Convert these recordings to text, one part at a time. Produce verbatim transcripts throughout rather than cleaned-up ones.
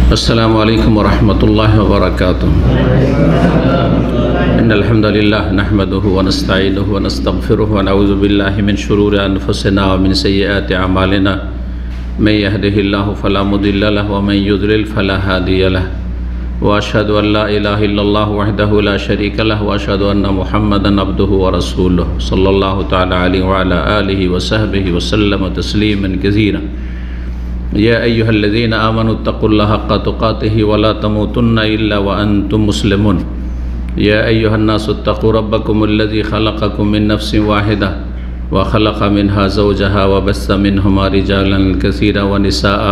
السلام عليكم ورحمة الله وبركاته. إن الحمد لله نحمده ونستعينه ونستغفره ونعوذ بالله من شرور أنفسنا ومن سيئات أعمالنا. من يهده الله فلا مضل له ومن يضلل فلا هادي له. وأشهد أن لا إله إلا الله وحده لا شريك له وأشهد أن محمدا عبده ورسوله صلى الله تعالى عليه وعلى آله وصحبه وسلم تسليما كثيرا. يا أيها الذين آمنوا اتقوا الله حق تقاته ولا تموتن إلا وأنتم مسلمون. يا أيها الناس اتقوا ربكم الذي خلقكم من نفس واحدة وخلق منها زوجها وبث منهما رجالا كثيرا ونساء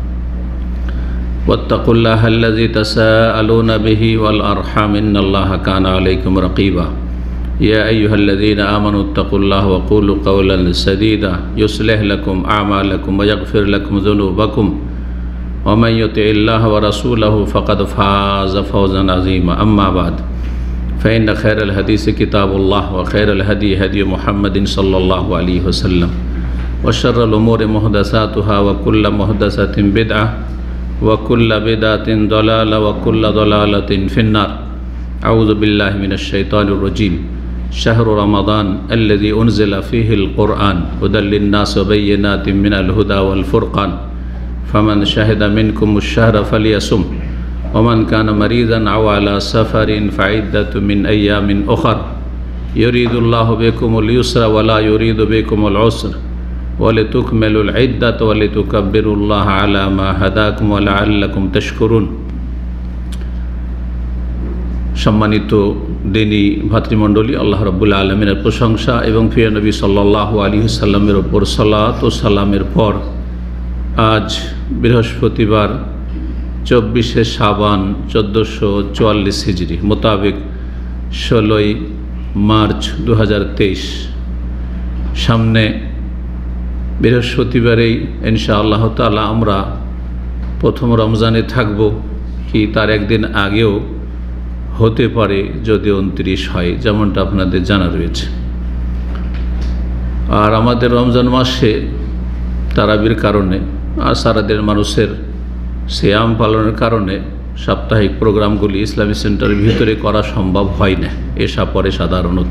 واتقوا الله الذي تساءلون به والأرحام إن الله كان عليكم رقيبا. يا أيها الذين آمنوا اتقوا الله وقولوا قولا سديدا يصلح لكم أعمالكم ويغفر لكم ذنوبكم ومن يطع الله ورسوله فقد فاز فوزا عظيما. أما بعد فإن خير الحديث كتاب الله وخير الهدي هدي محمد صلى الله عليه وسلم وشر الأمور محدثاتها وكل محدثة بدعة وكل بدعة ضلالة وكل ضلالة في النار. أعوذ بالله من الشيطان الرجيم. شهر رمضان الذي أنزل فيه القرآن هدى للناس وبينات من الهدى والفرقان فمن شهد منكم الشهر فليصم ومن كان مريضا أو على سفر فعدة من أيام أخر يريد الله بكم اليسر ولا يريد بكم العسر ولتكملوا العدة ولتكبروا الله على ما هداكم ولعلكم تشكرون. সম্মানিত দিনী ভাতৃমণ্ডলী, আল্লাহ রাব্বুল আলামিনের প্রশংসা এবং প্রিয় নবী সাল্লাল্লাহু আলাইহি ওয়াসাল্লামের ওপর সালাত ও সালামের পর আজ বৃহস্পতিবার চব্বিশে শাবান চোদ্দোশো চুয়াল্লিশ হিজরি মোতাবেক ষোলোই মার্চ দু হাজার তেইশ। সামনে বৃহস্পতিবারেই ইনশাআল্লাহ তাআলা আমরা প্রথম রমজানে থাকব, কি তার একদিন আগেও হতে পারে যদি উনত্রিশ হয়, যেমনটা আপনাদের জানা রয়েছে। আর আমাদের রমজান মাসে তারাবির কারণে আর সারাদিন মানুষের সিয়াম পালনের কারণে সাপ্তাহিক প্রোগ্রামগুলি ইসলামী সেন্টারের ভিতরে করা সম্ভব হয় না। এসা পরে সাধারণত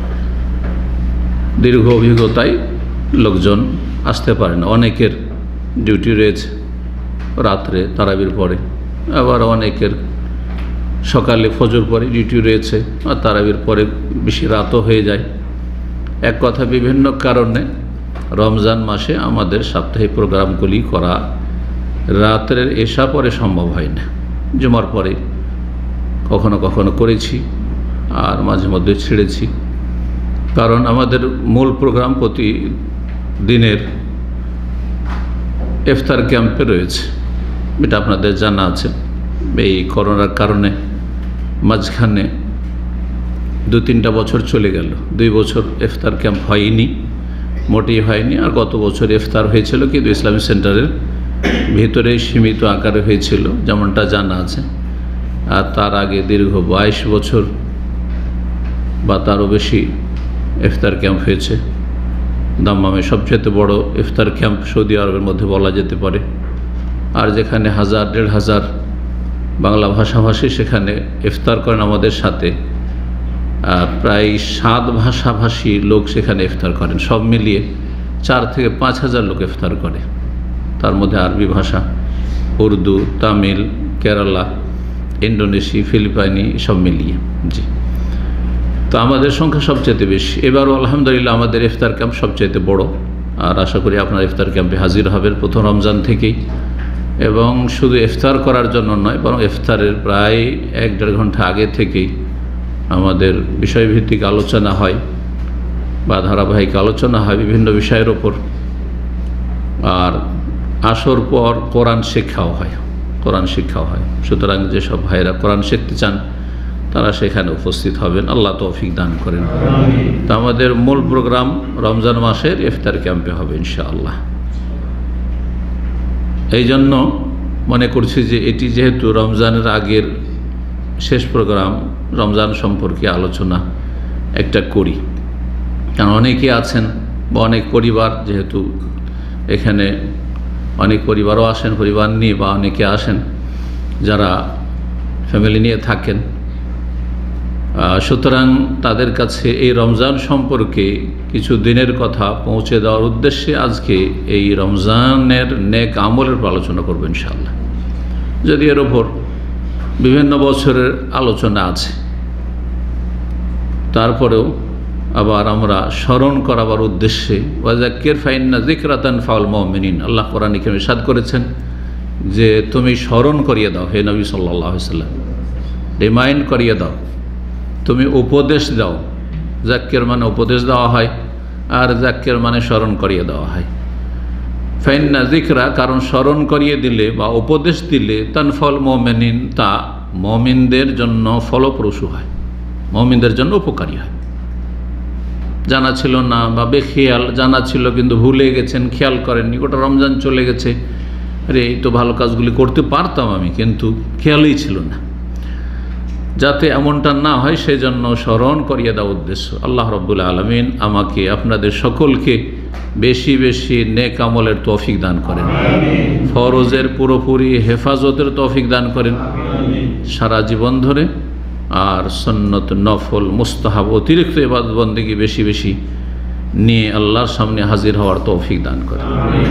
দীর্ঘ অভিজ্ঞতায় লোকজন আসতে পারে না। অনেকের ডিউটি রয়েছে রাত্রে তারাবির পরে, আবার অনেকের সকালে ফজর পরে ডিউটি রয়েছে আর তারাবির পরে বেশি রাতও হয়ে যায়। এক কথা বিভিন্ন কারণে রমজান মাসে আমাদের সাপ্তাহিক প্রোগ্রামগুলি করা রাতের এশা পরে সম্ভব হয় না। জুমার পরে কখনো কখনো করেছি আর মাঝে মধ্যে ছেড়েছি, কারণ আমাদের মূল প্রোগ্রাম প্রতি দিনের ইফতার ক্যাম্পে রয়েছে, এটা আপনাদের জানা আছে। এই করোনার কারণে মাঝখানে দু তিনটা বছর চলে গেল, দুই বছর ইফতার ক্যাম্প হয়নি, মোটেই হয়নি। আর গত বছর ইফতার হয়েছিল কিন্তু ইসলামী সেন্টারের ভিতরে সীমিত আকারে হয়েছিল, যেমনটা জানা আছে। আর তার আগে দীর্ঘ বাইশ বছর বা তারও বেশি ইফতার ক্যাম্প হয়েছে। দাম্মামে সবচেয়ে বড় ইফতার ক্যাম্প সৌদি আরবের মধ্যে বলা যেতে পারে। আর যেখানে হাজার দেড় হাজার বাংলা ভাষাভাষী সেখানে ইফতার করেন আমাদের সাথে, প্রায় সাত ভাষাভাষী লোক সেখানে ইফতার করেন। সব মিলিয়ে চার থেকে পাঁচ হাজার লোক ইফতার করে, তার মধ্যে আরবি ভাষা, উর্দু, তামিল, কেরালা, ইন্দোনেশি, ফিলিপাইনি সব মিলিয়ে। জি, তো আমাদের সংখ্যা সবচেয়ে বেশি। এবারও আলহামদুলিল্লাহ আমাদের ইফতার ক্যাম্প সবচেয়ে বড়। আর আশা করি আপনারা ইফতার ক্যাম্পে হাজির হবেন প্রথম রমজান থেকেই। এবং শুধু ইফতার করার জন্য নয়, বরং ইফতারের প্রায় এক দেড় ঘন্টা আগে থেকেই আমাদের বিষয়ভিত্তিক আলোচনা হয় বা ধারাবাহিক আলোচনা হয় বিভিন্ন বিষয়ের ওপর। আর আসর পর কোরআন শিক্ষাও হয়, কোরআন শিক্ষাও হয়। সুতরাং যেসব ভাইরা কোরআন শিখতে চান তারা সেখানে উপস্থিত হবেন, আল্লাহ তৌফিক দান করেন। তো আমাদের মূল প্রোগ্রাম রমজান মাসের ইফতার ক্যাম্পে হবে ইনশাআল্লাহ। এই জন্য মনে করছি যে এটি যেহেতু রমজানের আগের শেষ প্রোগ্রাম, রমজান সম্পর্কে আলোচনা একটা করি। কারণ অনেকে আছেন বা অনেক পরিবার, যেহেতু এখানে অনেক পরিবারও আসেন, পরিবার নিয়ে বা অনেকে আসেন, যারা ফ্যামিলি নিয়ে থাকেন। সুতরাং তাদের কাছে এই রমজান সম্পর্কে কিছু দিনের কথা পৌঁছে দেওয়ার উদ্দেশ্যে আজকে এই রমজানের নেক আমলের আলোচনা করব ইনশাআল্লাহ। যদি এর ওপর বিভিন্ন বছরের আলোচনা আছে, তারপরেও আবার আমরা স্মরণ করাবার উদ্দেশ্যে ওয়াজাক্কির ফাইন্না যিকরা তানফাউল মুমিনিন, আল্লাহ কোরআনে কারীমে ইরশাদ করেছেন যে তুমি স্মরণ করিয়ে দাও হে নবী সাল্লাল্লাহু আলাইহি ওয়াসাল্লাম, রিমাইন্ড করিয়ে দাও, তুমি উপদেশ দাও। জাক্কির মানে উপদেশ দেওয়া হয়, আর জাক্কির মানে স্মরণ করিয়ে দেওয়া হয়। ফাইন্না যিকরা, কারণ স্মরণ করিয়ে দিলে বা উপদেশ দিলে তানফাউল মুমিনিন, তা মুমিনদের জন্য ফলপ্রসূ হয়, মুমিনদের জন্য উপকারী হয়। জানা ছিল না বা বেখেয়াল, জানা ছিল কিন্তু ভুলে গেছেন, খেয়াল করেননি, গোটা রমজান চলে গেছে, আরে এই তো ভালো কাজগুলি করতে পারতাম আমি, কিন্তু খেয়ালই ছিল না। যাতে এমনটা না হয় সেজন্য স্মরণ করিয়ে দেওয়ার উদ্দেশ্য। আল্লাহ রাব্বুল আলামিন আমাকে আপনাদের সকলকে বেশি বেশি নেক আমলের তৌফিক দান করেন, ফরজের পুরোপুরি হেফাজতের তৌফিক দান করেন সারা জীবন ধরে, আর সুন্নত, নফল, মুস্তাহাব, অতিরিক্ত ইবাদত বন্দেগী বেশি বেশি নিয়ে আল্লাহর সামনে হাজির হওয়ার তৌফিক দান করেন।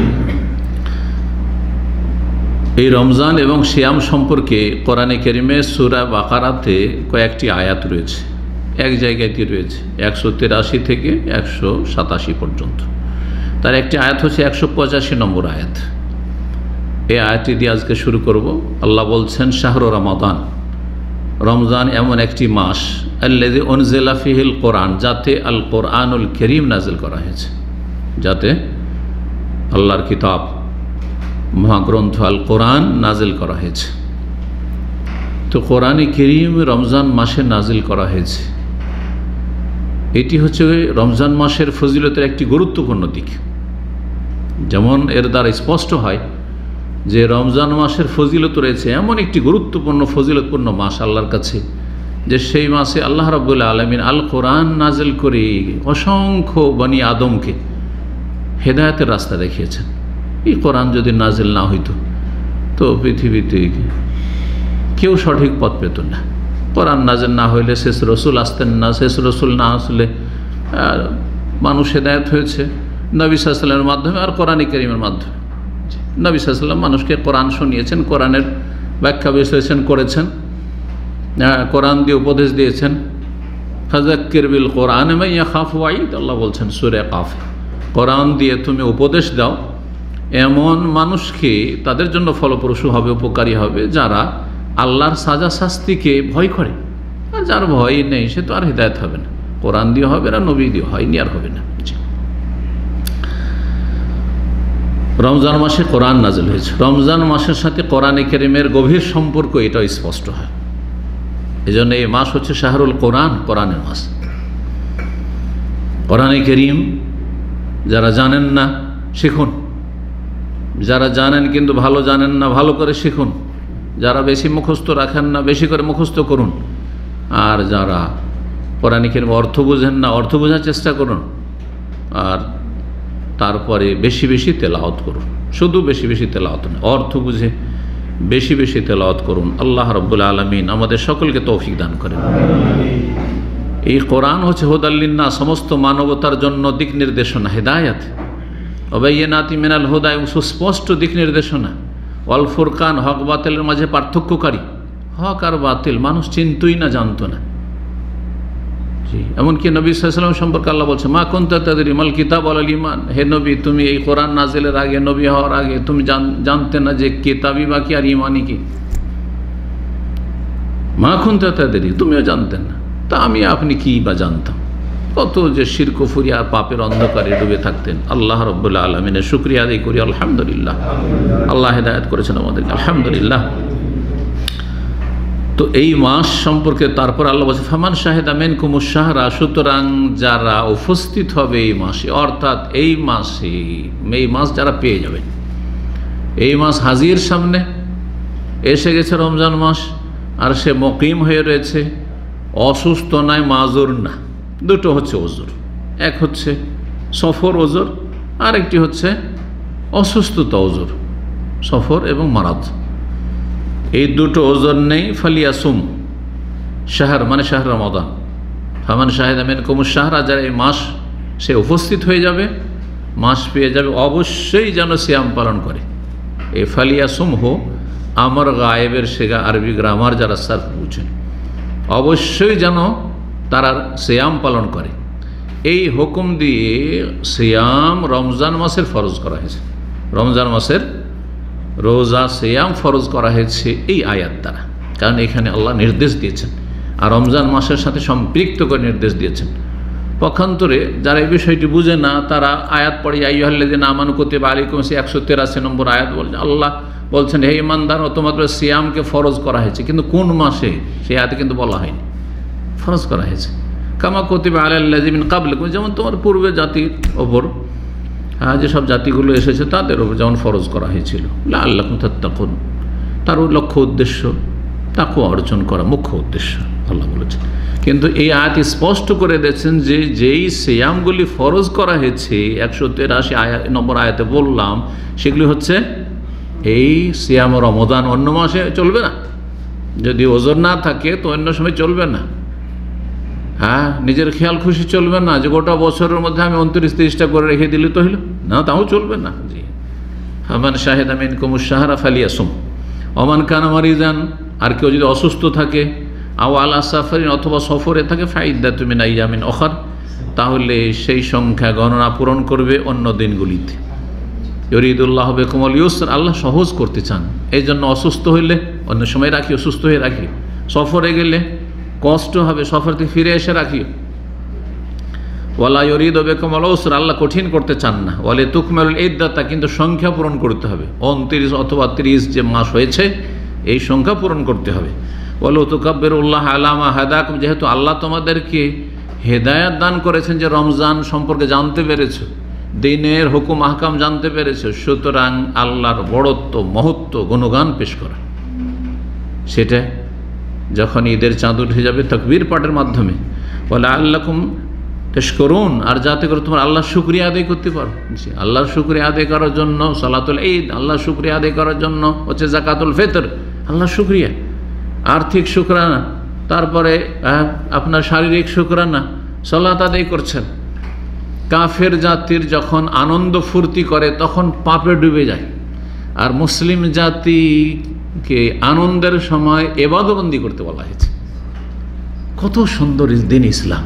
এই রমজান এবং সিয়াম সম্পর্কে কোরআনে কারিমে সূরা বাকারাতে কয়েকটি আয়াত রয়েছে। এক জায়গাতে রয়েছে একশো তিরাশি থেকে একশো সাতাশি পর্যন্ত। তার একটি আয়াত হচ্ছে একশো পঁচাশি নম্বর আয়াত। এই আয়াতটি দিয়ে আজকে শুরু করব। আল্লাহ বলছেন, শাহরু রমাদান, রমজান এমন একটি মাস, আল্লাযী উনজিলা ফীহিল কোরআন, যাতে আল কোরআনুল কারীম নাজিল করা হয়েছে, যাতে আল্লাহর কিতাব মহাগ্রন্থ আল কোরআন নাজিল করা হয়েছে। তো কোরআনে কারীম রমজান মাসে নাজিল করা হয়েছে, এটি হচ্ছে রমজান মাসের ফজিলতের একটি গুরুত্বপূর্ণ দিক। যেমন এর দ্বারা স্পষ্ট হয় যে রমজান মাসের ফজিলত রয়েছে, এমন একটি গুরুত্বপূর্ণ ফজিলতপূর্ণ মাস আল্লাহর কাছে, যে সেই মাসে আল্লাহ রাব্বুল আলামিন আল কোরআন নাজিল করে অসংখ্য বনি আদমকে হেদায়েতের রাস্তা দেখিয়েছেন। এই কোরআন যদি নাজিল না হইতো তো পৃথিবীতে কেউ সঠিক পথ পেত না। কোরআন নাজিল না হইলে শেষ রসুল আসতেন না, শেষ রসুল না আসলে মানুষ হেদায়েত হয়েছে নবী সাল্লাল্লাহু আলাইহি ওয়াসাল্লামের মাধ্যমে আর কোরআনে কারীমের মাধ্যমে। নবী সাল্লাল্লাহু আলাইহি ওয়াসাল্লাম মানুষকে কোরআন শুনিয়েছেন, কোরআনের ব্যাখ্যা বিশ্লেষণ করেছেন, কোরআন দিয়ে উপদেশ দিয়েছেন। ফাযাক্কির বিল কোরআন মান ইয়াখাফু ওয়াঈদ, আল্লাহ বলছেন সূরা কাফ, কোরআন দিয়ে তুমি উপদেশ দাও এমন মানুষকে, তাদের জন্য ফলপ্রসূ হবে, উপকারী হবে যারা আল্লাহর সাজা শাস্তিকে ভয় করে। আর যার ভয় নেই সে তো আর হিদায়াত হবে না, কোরআন দিয়ে হবে না, নবী দিয়ে হয়নি আর হবে না। রমজান মাসে কোরআন নাজিল হয়েছে, রমজান মাসের সাথে কোরআনে কারীমের গভীর সম্পর্ক এটাও স্পষ্ট হয়। এই জন্য এই মাস হচ্ছে শাহরুল কোরআন, কোরআনের মাস। কোরআনে কারীম যারা জানেন না শিখুন, যারা জানেন কিন্তু ভালো জানেন না ভালো করে শিখুন, যারা বেশি মুখস্থ রাখেন না বেশি করে মুখস্থ করুন, আর যারা কোরআনে কারীম অর্থ বোঝেন না অর্থ বোঝার চেষ্টা করুন, আর তারপরে বেশি বেশি তেলাওয়াত করুন। শুধু বেশি বেশি তেলাওয়াত না, অর্থ বুঝে বেশি বেশি তেলাওয়াত করুন। আল্লাহ রাব্বুল আলামিন আমাদের সকলকে তৌফিক দান করেন। এই কোরআন হচ্ছে হুদাল লিন্নাস, সমস্ত মানবতার জন্য দিক নির্দেশনা, হেদায়াত, ওয়াবাইয়িনাতি মিনাল হুদা, এবং সুস্পষ্ট দিক নির্দেশনা, ওয়াল ফুরকান, হক বাতিলের মাঝে পার্থক্যকারী। হক আর বাতিল মানুষ চিনতই না, জানতো না। জি, এমনকি নবী সাল্লাল্লাহু আলাইহি ওয়াসাল্লাম সম্পর্কে আল্লাহ বলছে, মা কুনতা তাদরি মাল কিতাব ওয়াল ঈমান, হে নবী তুমি এই কোরআন নাজিলের আগে, নবী হওয়ার আগে তুমি জানতে না যে কিতাবই বা কি আর ঈমানই কি। মা কুনতা তাদরি, তুমিও জানতেন না, তা আমি আপনি কি বা জানতাম। কত যে শিরক কুফরি আর পাপের অন্ধকারে ডুবে থাকতেন। আল্লাহ রাব্বুল আলামিনের শুকরিয়া আদায় করি, আলহামদুলিল্লাহ, আল্লাহ হেদায়েত করেছেন আমাদেরকে, আলহামদুলিল্লাহ। তো এই মাস সম্পর্কে তারপর আল্লাহ বলছে, ফামান শাহিদা মিনকুমুশ শাহরা, সুতরাং যারা উপস্থিত হবে এই মাসে, অর্থাৎ এই মাসে, এই মাস যারা পেয়ে যাবেন, এই মাস হাজির সামনে এসে গেছে রমজান মাস, আর সে মুকিম হয়ে রয়েছে, অসুস্থ নয়, মাজুর না, দুটো হচ্ছে ওজর। এক হচ্ছে সফর ওজর, আর একটি হচ্ছে অসুস্থতা ওজর, সফর এবং মারাদ। এই দুটো ওজন নেই ফালিয়াসুম, শাহর মানে শাহর রমাদান, ফামান শাহিদা মিনকুমুশ শাহরা, যারা এই মাস সে উপস্থিত হয়ে যাবে, মাস পেয়ে যাবে, অবশ্যই যেন সিয়াম পালন করে। এই ফালিয়াসুম হো আমর গায়েবের শেখা আরবি গ্রামার যারা সার্ফ বুঝেন, অবশ্যই যেন তারা সিয়াম পালন করে। এই হুকুম দিয়ে সিয়াম রমজান মাসের ফরজ করা হয়েছে, রমজান মাসের রোজা সিয়াম ফরজ করা হয়েছে এই আয়াত দ্বারা, কারণ এখানে আল্লাহ নির্দেশ দিয়েছেন আর রমজান মাসের সাথে সম্পৃক্ত করে নির্দেশ দিয়েছেন। পক্ষান্তরে যারা এই বিষয়টি বুঝে না তারা আয়াত পড়ে আইয়ুহাল্লাযীনা আমানু কুতিবা আলাইকুম, সে একশো তেরাশি নম্বর আয়াত বলছে, আল্লাহ বলছেন হে ইমানদার তোমাদের সিয়ামকে ফরজ করা হয়েছে, কিন্তু কোন মাসে সেই আয়াতে কিন্তু বলা হয়নি, ফরজ করা হয়েছে। কামা কুতিবা আলাল্লাযীনা মিন ক্বাবলিকুম, যেমন তোমার পূর্বে জাতির ওপর হ্যাঁ যেসব জাতিগুলো এসেছে তাদের ওপর যেমন ফরজ করা হয়েছিল, লাআল্লাকুম তাত্তাকুন, তার লক্ষ্য উদ্দেশ্য তাকওয়া অর্জন করা মুখ্য উদ্দেশ্য আল্লাহ বলেছেন। কিন্তু এই আয়াত স্পষ্ট করে দিয়েছেন যে যেই সিয়ামগুলি ফরজ করা হয়েছে একশো তেরাশি আয়াত নম্বর আয়াতে বললাম, সেগুলি হচ্ছে এই সিয়াম রমজান, অন্য মাসে চলবে না। যদি ওজন না থাকে তো অন্য সময় চলবে না। হ্যাঁ, নিজের খেয়াল খুশি চলবে না যে গোটা বছরের মধ্যে আমি উনত্রিশ তিরিশটা করে রেখে দিলে তো হইল না, তাও চলবে না। জি, ফামান শাহিদা মিনকুমুশ শাহরা ফালিয়াসুম ওমান কানা মারিদান, আর কেউ যদি অসুস্থ থাকে, আও আলা সাফারিন, অথবা সফরে থাকে, ফাইদ্দাতুম মিন আইয়ামিন উখর, তাহলে সেই সংখ্যা গণনা পূরণ করবে অন্য দিনগুলিতে। ইউরিদুল্লাহু বিকুমুল ইউসর, আল্লাহ সহজ করতে চান, এই জন্য অসুস্থ হইলে অন্য সময় রাখি, অসুস্থ হয়ে রাখি, সফরে গেলে কষ্ট হবে, সফর থেকে ফিরে এসে রাখি। ওয়ালা ইউরিদু বিকুমুল ইউসর, আল্লাহ কঠিন করতে চান না। ওয়ালি তুকমিলুল ইদ্দাতা, কিন্তু সংখ্যা পূরণ করতে হবে, উনত্রিশ অথবা ত্রিশ যে মাস হয়েছে এই সংখ্যা পূরণ করতে হবে। ওয়ালা তুকাব্বিরুল্লাহ আলা মা হাদাকুম, যেহেতু আল্লাহ তোমাদেরকে হেদায়েত দান করেছেন যে রমজান সম্পর্কে জানতে পেরেছো, দিনের হুকুম আহকাম জানতে পেরেছো, সুতরাং আল্লাহর বড়ত্ব মহত্ব গুণগান পেশ করা, সেটা যখন ঈদের চাঁদ উঠে যাবে তাকবীর পাঠের মাধ্যমে, বলে আল্লাকুম তাশকুরুন, আর যাতে করে তোমার আল্লাহর শুকরিয়া আদায় করতে পারো। আল্লাহর শুকরিয়া আদায় করার জন্য সালাতুল ঈদ, আল্লাহর শুকরিয়া আদায় করার জন্য হচ্ছে যাকাতুল ফিতর, আল্লাহর শুকরিয়া, আর্থিক শুকরানা, তারপরে আপনার শারীরিক শুকরানা, সালাত আদায় করছেন। কাফের জাতির যখন আনন্দ ফুর্তি করে তখন পাপে ডুবে যায়, আর মুসলিম জাতিকে আনন্দের সময় ইবাদতবন্দি করতে বলা হয়েছে। কত সুন্দর দিন ইসলাম!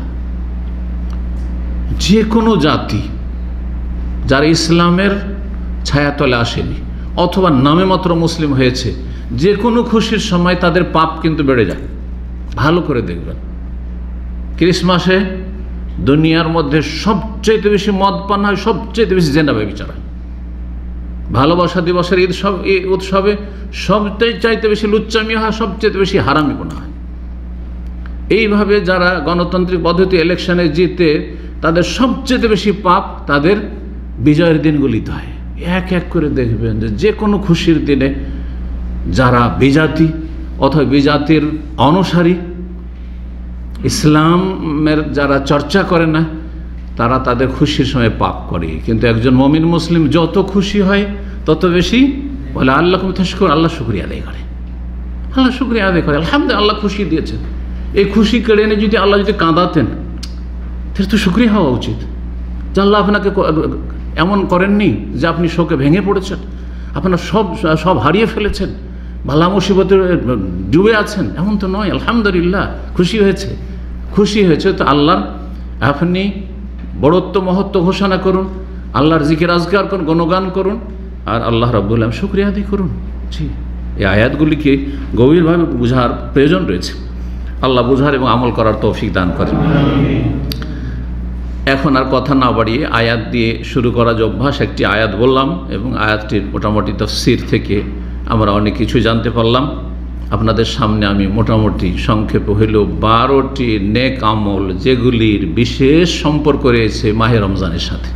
যে কোনো জাতি যারা ইসলামের ছায়াতলে আসেনি অথবা নামে মাত্র মুসলিম হয়েছে, যে কোনো খুশির সময় তাদের পাপ কিন্তু বেড়ে যায়। ভালো করে দেখবেন, ক্রিসমাসে দুনিয়ার মধ্যে সবচেয়ে বেশি মদ পান হয়, সবচেয়ে বেশি জেনা ব্যভিচার হয়। ভালোবাসা দিবসের ঈদ সব এই উৎসবে সবচেয়ে চাইতে বেশি লুচ্চামি হয়, সবচেয়ে বেশি হারামি গোনা হয়। এইভাবে যারা গণতান্ত্রিক পদ্ধতি ইলেকশনে জিতে তাদের সবচেয়ে বেশি পাপ তাদের বিজয়ের দিনগুলিতে হয়। এক এক করে দেখবেন যে যে কোনো খুশির দিনে যারা বিজাতি অথবা বিজাতির অনুসারী, ইসলামের যারা চর্চা করে না, তারা তাদের খুশির সময় পাপ করে। কিন্তু একজন মুমিন মুসলিম যত খুশি হয় তত বেশি বলে আল্লাহকে তাশকুর, আল্লাহ শুকরিয়া আদায় করে, আল্লাহ শুকরিয়া আদায় করে, আলহামদুলিল্লাহ আল্লাহ খুশি দিয়েছেন। এই খুশি কেড়ে এনে যদি আল্লাহ যদি কাঁদাতেন তাহলে তো শুকরিয়া হওয়া উচিত যে আল্লাহ আপনাকে এমন করেননি যে আপনি শোকে ভেঙে পড়েছেন, আপনার সব সব হারিয়ে ফেলেছেন, বালা মুসিবতে ডুবে আছেন, এমন তো নয়। আলহামদুলিল্লাহ খুশি হয়েছে, খুশি হয়েছে তো আল্লাহর আপনি বড়ত্ব মহত্ব ঘোষণা করুন, আল্লাহর জিকির আজকার করুন, গুণগান করুন, আর আল্লাহ রাব্বুল আলামিন শুকরিয়া আদায় করুন। জি, এই আয়াতগুলিকে গভীরভাবে বোঝার প্রয়োজন রয়েছে। আল্লাহ বোঝার এবং আমল করার তৌফিক দান করেন। এখন আর কথা না বাড়িয়ে আয়াত দিয়ে শুরু করা যে অভ্যাস, একটি আয়াত বললাম এবং আয়াতটির মোটামুটি তাফসীর থেকে আমরা অনেক কিছু জানতে পারলাম। আপনাদের সামনে আমি মোটামুটি সংক্ষেপে হইলেও বারোটি নেক আমল যেগুলির বিশেষ সম্পর্ক রয়েছে মাহে রমজানের সাথে,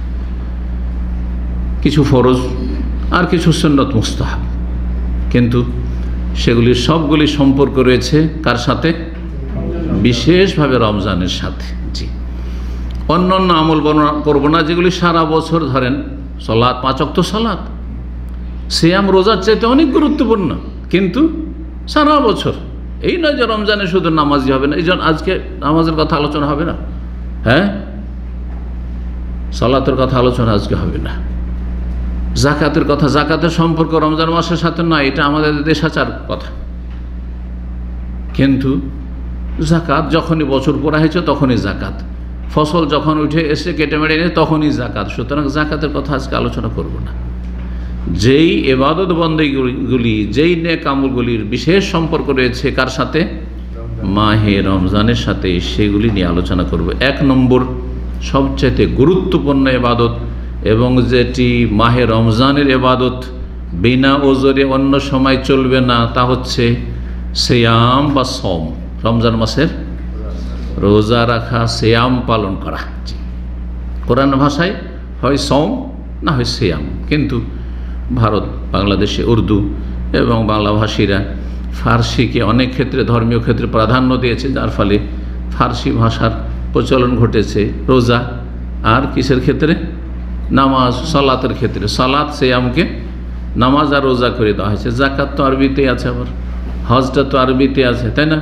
কিছু ফরজ আর কিছু সুন্নত মুস্তাহাব, কিন্তু সেগুলির সবগুলি সম্পর্ক রয়েছে কার সাথে? বিশেষভাবে রমজানের সাথে। জি, অন্য অন্য আমল বর্ণনা করবো না যেগুলি সারা বছর ধরেন, সালাত, পাঁচ ওয়াক্ত সালাত, সিয়াম রোজার চাইতে অনেক গুরুত্বপূর্ণ, কিন্তু সারা বছর। এই নয় যে রমজানে শুধু নামাজই হবে না, এই জন্য আজকে নামাজের কথা আলোচনা হবে না, হ্যাঁ সালাতের কথা আলোচনা আজকে হবে না, জাকাতের কথা, জাকাতের সম্পর্ক রমজান মাসের সাথে নয়, এটা আমাদের দেশাচার কথা। কিন্তু জাকাত যখনই বছর পড়া হয়েছে তখনই জাকাত, ফসল যখন উঠে এসে কেটে মেরে এনে তখনই জাকাত। সুতরাং জাকাতের কথা আজকে আলোচনা করব না। যেই এবাদত বন্দেগীগুলি, যেই নেক আমলগুলির বিশেষ সম্পর্ক রয়েছে কার সাথে? মাহে রমজানের সাথে, সেগুলি নিয়ে আলোচনা করব। এক নম্বর সবচেয়ে গুরুত্বপূর্ণ এবাদত এবং যেটি মাহে রমজানের এবাদত, বিনা ওজরে অন্য সময় চলবে না, তা হচ্ছে সিয়াম বা সম, রমজান মাসের রোজা রাখা, সিয়াম পালন করা। কোরআন ভাষায় হয় সম না হয় সিয়াম, কিন্তু ভারত, বাংলাদেশে উর্দু এবং বাংলাভাষীরা ফার্সিকে অনেক ক্ষেত্রে ধর্মীয় ক্ষেত্রে প্রাধান্য দিয়েছে, যার ফলে ফার্সি ভাষার প্রচলন ঘটেছে রোজা আর কিসের ক্ষেত্রে? নামাজ, সালাতের ক্ষেত্রে। সালাত সিয়ামকে নামাজ আর রোজা করে দেওয়া হয়েছে। জাকাত তো আরবিতে আছে, আবার হজটা তো আরবিতে আছে, তাই না?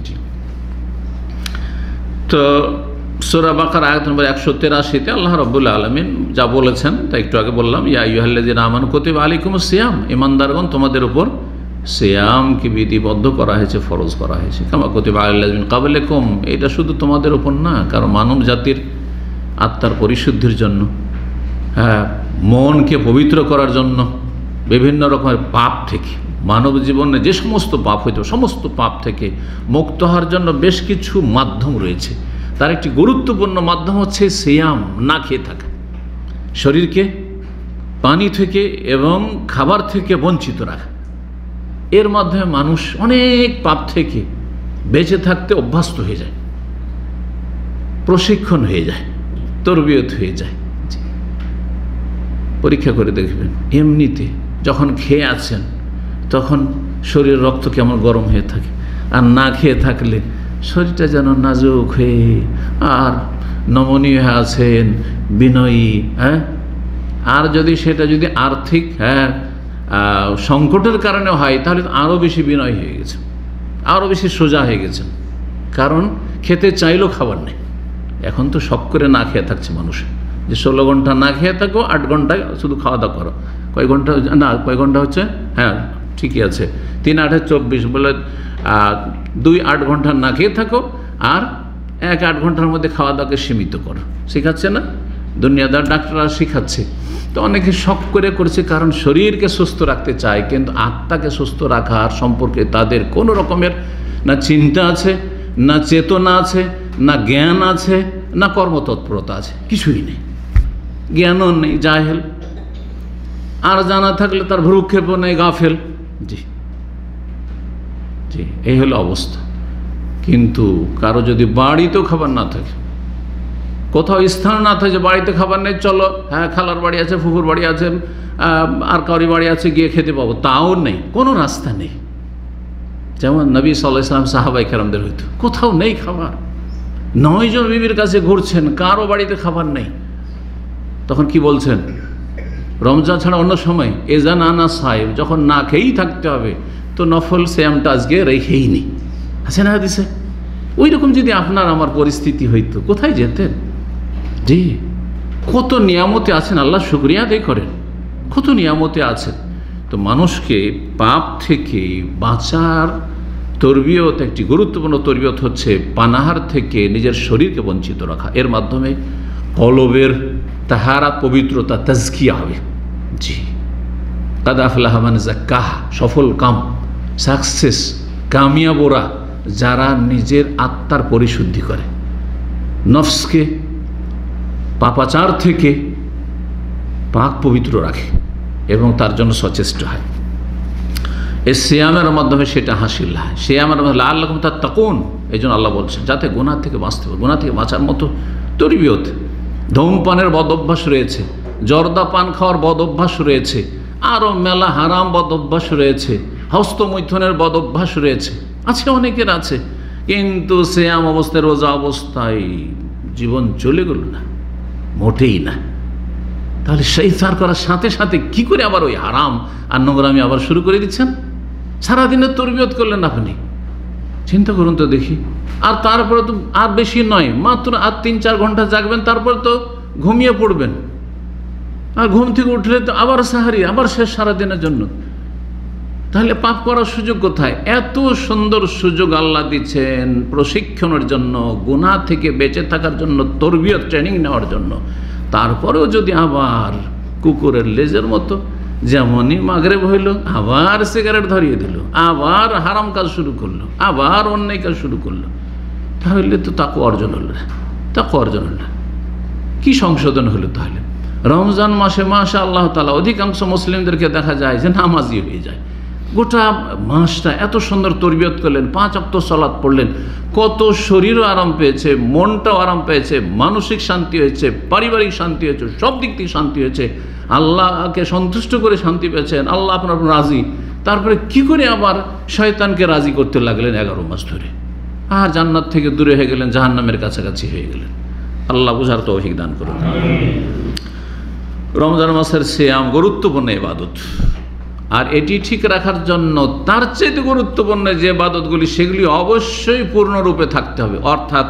তো সূরা বাকারা আয়াত নম্বর একশো তেরাশিতে আল্লাহ রাব্বুল আলামিন যা বলেছেন তা একটু আগে বললাম, ইয়া আইয়ুহাল্লাযীনা আমানু কুতিবা আলাইকুমুস সিয়াম, ঈমানদারগণ তোমাদের উপর সিয়ামকে বিধিবদ্ধ করা হয়েছে, ফরজ করা হয়েছে। কামা কুতিবা আলাল্লাযীনা মিন ক্বাবলিকুম, এটা শুধু তোমাদের উপর না, কারণ মানব জাতির আত্মার পরিশুদ্ধির জন্য, হ্যাঁ মনকে পবিত্র করার জন্য, বিভিন্ন রকমের পাপ থেকে, মানব জীবনে যে সমস্ত পাপ হইত সমস্ত পাপ থেকে মুক্ত হওয়ার জন্য বেশ কিছু মাধ্যম রয়েছে। তার একটি গুরুত্বপূর্ণ মাধ্যম হচ্ছে সিয়াম, না খেয়ে থাকা, শরীরকে পানি থেকে এবং খাবার থেকে বঞ্চিত রাখা। এর মাধ্যমে মানুষ অনেক পাপ থেকে বেঁচে থাকতে অভ্যস্ত হয়ে যায়, প্রশিক্ষণ হয়ে যায়, তরবিয়ত হয়ে যায়। পরীক্ষা করে দেখবেন, এমনিতে যখন খেয়ে আছেন তখন শরীর রক্ত কেমন গরম হয়ে থাকে, আর না খেয়ে থাকলে শরীরটা যেন নাজুক হয়ে আর নমনীয় হয়ে আছেন, বিনয়ী। হ্যাঁ, আর যদি সেটা যদি আর্থিক হ্যাঁ সংকটের কারণে হয়, তাহলে আরও বেশি বিনয় হয়ে গেছে, আরও বেশি সোজা হয়ে গেছেন, কারণ খেতে চাইলেও খাবার নেই। এখন তো শখ করে না খেয়ে থাকছে মানুষ, যে ষোলো ঘন্টা না খেয়ে থাকো, আট ঘন্টায় শুধু খাওয়া দাওয়া করো। কয় ঘন্টা না, কয় ঘন্টা হচ্ছে? হ্যাঁ ঠিকই আছে, তিন আটে চব্বিশ, বলে দুই আট ঘন্টা না খেয়ে থাকো, আর এক আট ঘন্টার মধ্যে খাওয়া দাওয়াকে সীমিত করো। শেখাচ্ছে না দুনিয়াদার ডাক্তাররা, শেখাচ্ছে। তো অনেকে শখ করে করছে, কারণ শরীরকে সুস্থ রাখতে চায়, কিন্তু আত্মাকে সুস্থ রাখার সম্পর্কে তাদের কোনো রকমের না চিন্তা আছে, না চেতনা আছে, না জ্ঞান আছে, না কর্মতৎপরতা আছে, কিছুই নেই, জ্ঞানও নেই, জাহেল। আর জানা থাকলে তার ভ্রুক্ষেপও নেই, গাফেল। জি জি এই হলো অবস্থা। কিন্তু কারো যদি বাড়িতেও খাবার না থাকে, কোথাও স্থান না থাকে, বাড়িতে খাবার নেই, চলো হ্যাঁ খালার বাড়ি আছে, ফুফুর বাড়ি আছে, আর কারি বাড়ি আছে, গিয়ে খেতে পাবো, তাও নেই, কোনো রাস্তা নেই। যেমন নবী সাল্লাল্লাহু আলাইহি ওয়াসাল্লাম সাহাবায়ে কেরামদের হইতো, কোথাও নেই খাবার, নয়জন বিবির কাছে ঘুরছেন, কারো বাড়িতে খাবার নেই। তখন কি বলছেন? রমজান ছাড়া অন্য সময় এজান আনা সাহেব, যখন না খেয়েই থাকতে হবে, তো নফল সিয়ামটা আজকে রেখেই নি, আছে না হাদিসে? ওই রকম যদি আপনার আমার পরিস্থিতি হইতো, কোথায় যেতেন? জি, কত নিয়ামতে আছেন, আল্লাহ শুকরিয়া আদায় করেন, কত নিয়ামতে আছেন। তো মানুষকে পাপ থেকে বাঁচার তরবিয়ত, একটি গুরুত্বপূর্ণ তরবিয়ত হচ্ছে পানাহার থেকে নিজের শরীরকে বঞ্চিত রাখা। এর মাধ্যমে কলবের তাহারা, পবিত্রতা, তাজকিয়া হবে। জি, কাদ আফলাহা মান যাক্কাহা, সফল কাম, সাকসেস, কামিয়াবোরা যারা নিজের আত্মার পরিশুদ্ধি করে, নফসকে পাপাচার থেকে পাক পবিত্র রাখে এবং তার জন্য সচেষ্ট হয়। এই সিয়ামের মাধ্যমে সেটা হাসিল হয়। সিয়ামের মাধ্যমে লাআল্লাকুম তাত্তাকুন, এই জন্য আল্লাহ বলছেন যাতে গুনাহ থেকে বাঁচতে পারে। গুনাহ থেকে বাঁচার মতো তরবিয়ত, ধূমপানের বদ অভ্যাস রয়েছে, জর্দা পান খাওয়ার বদ অভ্যাস রয়েছে, আরও মেলা হারাম বদ অভ্যাস রয়েছে, হস্তমৈথুনের বদ অভ্যাস রয়েছে, আছে, অনেকের আছে। কিন্তু সিয়াম অবস্থায়, রোজা অবস্থায় জীবন চলে গেল না, মোটেই না। তাহলে সেই সার করার সাথে সাথে কি করে আবার ওই হারাম আর নোংরামি আবার শুরু করে দিচ্ছেন? সারাদিনের তরবিয়ত করলেন আপনি, চিন্তা করুন তো দেখি। আর তারপরে তো আর বেশি নয়, মাত্র আর তিন চার ঘন্টা জাগবেন, তারপরে তো ঘুমিয়ে পড়বেন, আর ঘুম থেকে উঠলে তো আবার সাহারি, আবার শেষ সারাদিনের জন্য। তাহলে পাপ করার সুযোগ কোথায়? এত সুন্দর সুযোগ আল্লাহ দিচ্ছেন প্রশিক্ষণের জন্য, গুনাহ থেকে বেঁচে থাকার জন্য, তরবিয়ত ট্রেনিং নেওয়ার জন্য। তারপরেও যদি আবার কুকুরের লেজের মতো, যেমনই মাগরিব হইল আবার সিগারেট ধরিয়ে দিল, আবার হারাম কাজ শুরু করলো, আবার অন্যায় কাজ শুরু করলো, তাহলে তো তাকওয়া অর্জন হলো না, তাকওয়া অর্জন হলো না। কি সংশোধন হলো তাহলে? রমজান মাসে মাশা আল্লাহ তাআলা অধিকাংশ মুসলিমদেরকে দেখা যায় যে নামাজি হয়ে যায়। গোটা মাসটা এত সুন্দর তরবিয়ত করলেন, পাঁচ ওয়াক্ত সালাত পড়লেন, কত শরীরও আরাম পেয়েছে, মনটাও আরাম পেয়েছে, মানসিক শান্তি হয়েছে, পারিবারিক শান্তি হয়েছে, সব দিক থেকে শান্তি হয়েছে, আল্লাহকে সন্তুষ্ট করে শান্তি পেয়েছেন, আল্লাহ আপনার রাজি। তারপরে কি করে আবার শয়তানকে রাজি করতে লাগলেন এগারো মাস ধরে, আর জান্নাত থেকে দূরে হয়ে গেলেন, জাহান্নামের কাছাকাছি হয়ে গেলেন। আল্লাহ বুঝার তৌফিক দান করুন। রমজান মাসের সিয়াম গুরুত্বপূর্ণ ইবাদত, আর এটি ঠিক রাখার জন্য তার চেয়ে গুরুত্বপূর্ণ যে ইবাদতগুলি সেগুলি অবশ্যই পূর্ণরূপে থাকতে হবে। অর্থাৎ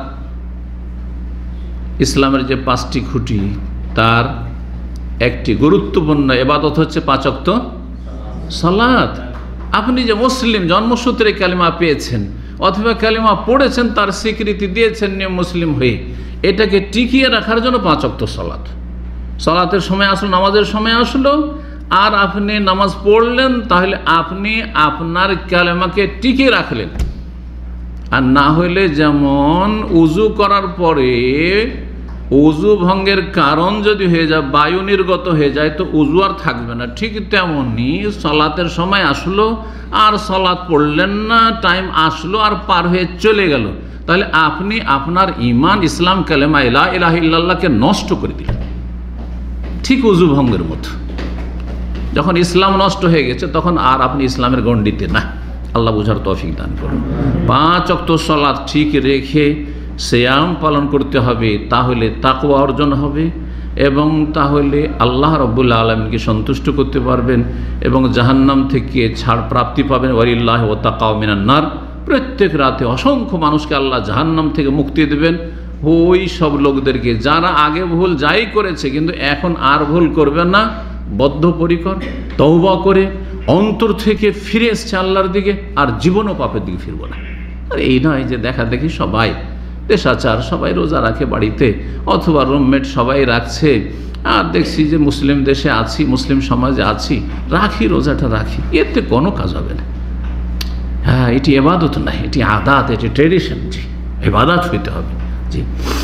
ইসলামের যে পাঁচটি খুঁটি তার একটি গুরুত্বপূর্ণ ইবাদত হচ্ছে পাঁচ ওয়াক্ত সালাত। আপনি যে মুসলিম, জন্মসূত্রে কালিমা পেয়েছেন অথবা কালিমা পড়েছেন, তার স্বীকৃতি দিয়েছেন নিয়ম মুসলিম হয়ে, এটাকে টিকিয়ে রাখার জন্য পাঁচ ওয়াক্ত সালাত। সালাতের সময় আসলো, নামাজের সময় আসলো, আর আপনি নামাজ পড়লেন, তাহলে আপনি আপনার কালেমাকে টিকিয়ে রাখলেন। আর না হইলে যেমন উজু করার পরে উজু ভঙ্গের কারণ যদি হয়ে যায়, বায়ু নির্গত হয়ে যায়, তো উজু আর থাকবে না। ঠিক তেমনি সালাতের সময় আসলো আর সালাত পড়লেন না, টাইম আসলো আর পার হয়ে চলে গেল, তাহলে আপনি আপনার ইমান, ইসলাম, কালেমা লা ইলাহা ইল্লাল্লাহকে নষ্ট করে দিলেন, ঠিক উজু ভঙ্গের মতো। যখন ইসলাম নষ্ট হয়ে গেছে তখন আর আপনি ইসলামের গণ্ডিতে না। আল্লাহ বুঝার তৌফিক দান করুন। পাঁচ ওয়াক্ত সালাত ঠিক রেখে সিয়াম পালন করতে হবে, তাহলে তাকওয়া অর্জন হবে এবং তাহলে আল্লাহ রাব্বুল আলামিনকে সন্তুষ্ট করতে পারবেন এবং জাহান্নাম থেকে ছাড় প্রাপ্তি পাবেন। ওয়ালিল্লাহি ওয়া তাকাও মিনান নার। প্রত্যেক রাতে অসংখ্য মানুষকে আল্লাহ জাহান্নাম থেকে মুক্তি দেবেন, ওই সব লোকদেরকে যারা আগে ভুল যাই করেছে কিন্তু এখন আর ভুল করবে না, বদ্ধপরিকর তওবা করে অন্তর থেকে ফিরে এসছে আল্লাহর দিকে, আর জীবনও পাপের দিকে ফিরবো না। আর এই নয় যে দেখা দেখি সবাই দেশাচার, সবাই রোজা রাখে বাড়িতে, অথবা রুমমেট সবাই রাখছে, আর দেখছি যে মুসলিম দেশে আছি, মুসলিম সমাজে আছি, রাখি রোজাটা রাখি, এতে কোনো কাজ হবে না। হ্যাঁ, এটি ইবাদত না, এটি আদাত, এটি ট্রেডিশন। জি, ইবাদত হইতে হবে। জি,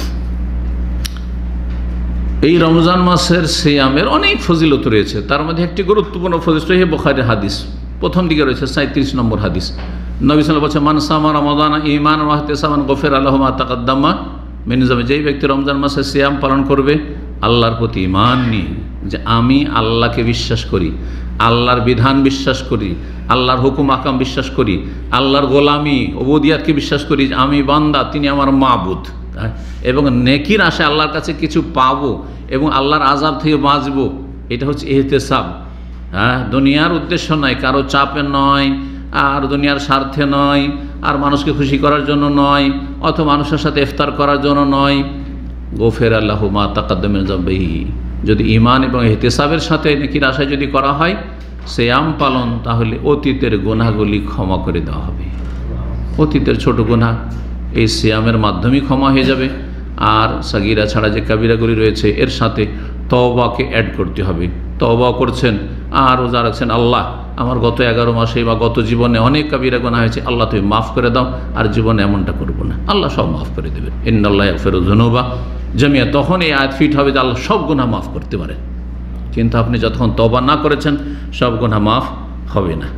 এই রমজান মাসের সিয়ামের অনেক ফজিলত রয়েছে, তার মধ্যে একটি গুরুত্বপূর্ণ ফজিলত হচ্ছে বুখারীর হাদিস, প্রথম দিকে রয়েছে সাঁত্রিশ নম্বর হাদিস। নবী সাল্লাল্লাহু আলাইহি ওয়াসাল্লাম বলেছেন, মান সামা রমাদান ঈমানান ওয়া ইহতিসাবান গুফিরা লাহু মা তাকাদ্দামা মিন যামবি। যেই ব্যক্তি রমজান মাসে সিয়াম পালন করবে আল্লাহর প্রতি ঈমান নিয়ে, যে আমি আল্লাহকে বিশ্বাস করি, আল্লাহর বিধান বিশ্বাস করি, আল্লাহর হুকুম আকাম বিশ্বাস করি, আল্লাহর গোলামি উবুদিয়াতকে বিশ্বাস করি, যে আমি বান্দা, তিনি আমার মাবুদ, এবং নেকির আশায় আল্লাহর কাছে কিছু পাবো এবং আল্লাহর আযাব থেকে বাঁচবো, এটা হচ্ছে ইহতিসাব। হ্যাঁ, দুনিয়ার উদ্দেশ্য নয়, কারো চাপে নয়, আর দুনিয়ার স্বার্থে নয়, আর মানুষকে খুশি করার জন্য নয়, অথবা মানুষের সাথে ইফতার করার জন্য নয়। গুফিরা লাহু মা তাকাদ্দামা মিন যামবিহি। যদি ঈমান এবং ইহতিসাবের সাথে নেকির আশায় যদি করা হয় সিয়াম পালন, তাহলে অতীতের গুনাহগুলি ক্ষমা করে দেওয়া হবে। অতীতের ছোট গুনাহ এই সিয়ামের মাধ্যমেই ক্ষমা হয়ে যাবে। আর সাগীরা ছাড়া যে কাবিরাগুলি রয়েছে এর সাথে তওবাকে অ্যাড করতে হবে। তওবা করছেন আর রোজা রাখছেন, আল্লাহ আমার গত এগারো মাসে বা গত জীবনে অনেক কাবিরা গুনাহ হয়েছে, আল্লাহ তুমি মাফ করে দাও, আর জীবনে এমনটা করবো না। আল্লাহ সব মাফ করে দেবেন। ইন্নাল্লাহা ইয়াগফিরুয যুনুবা জামিআ। তখন এই আয়াত ফিট হবে যে আল্লাহ সব গুনাহ মাফ করতে পারে, কিন্তু আপনি যতক্ষণ তওবা না করেছেন সব গুনাহ মাফ হবে না।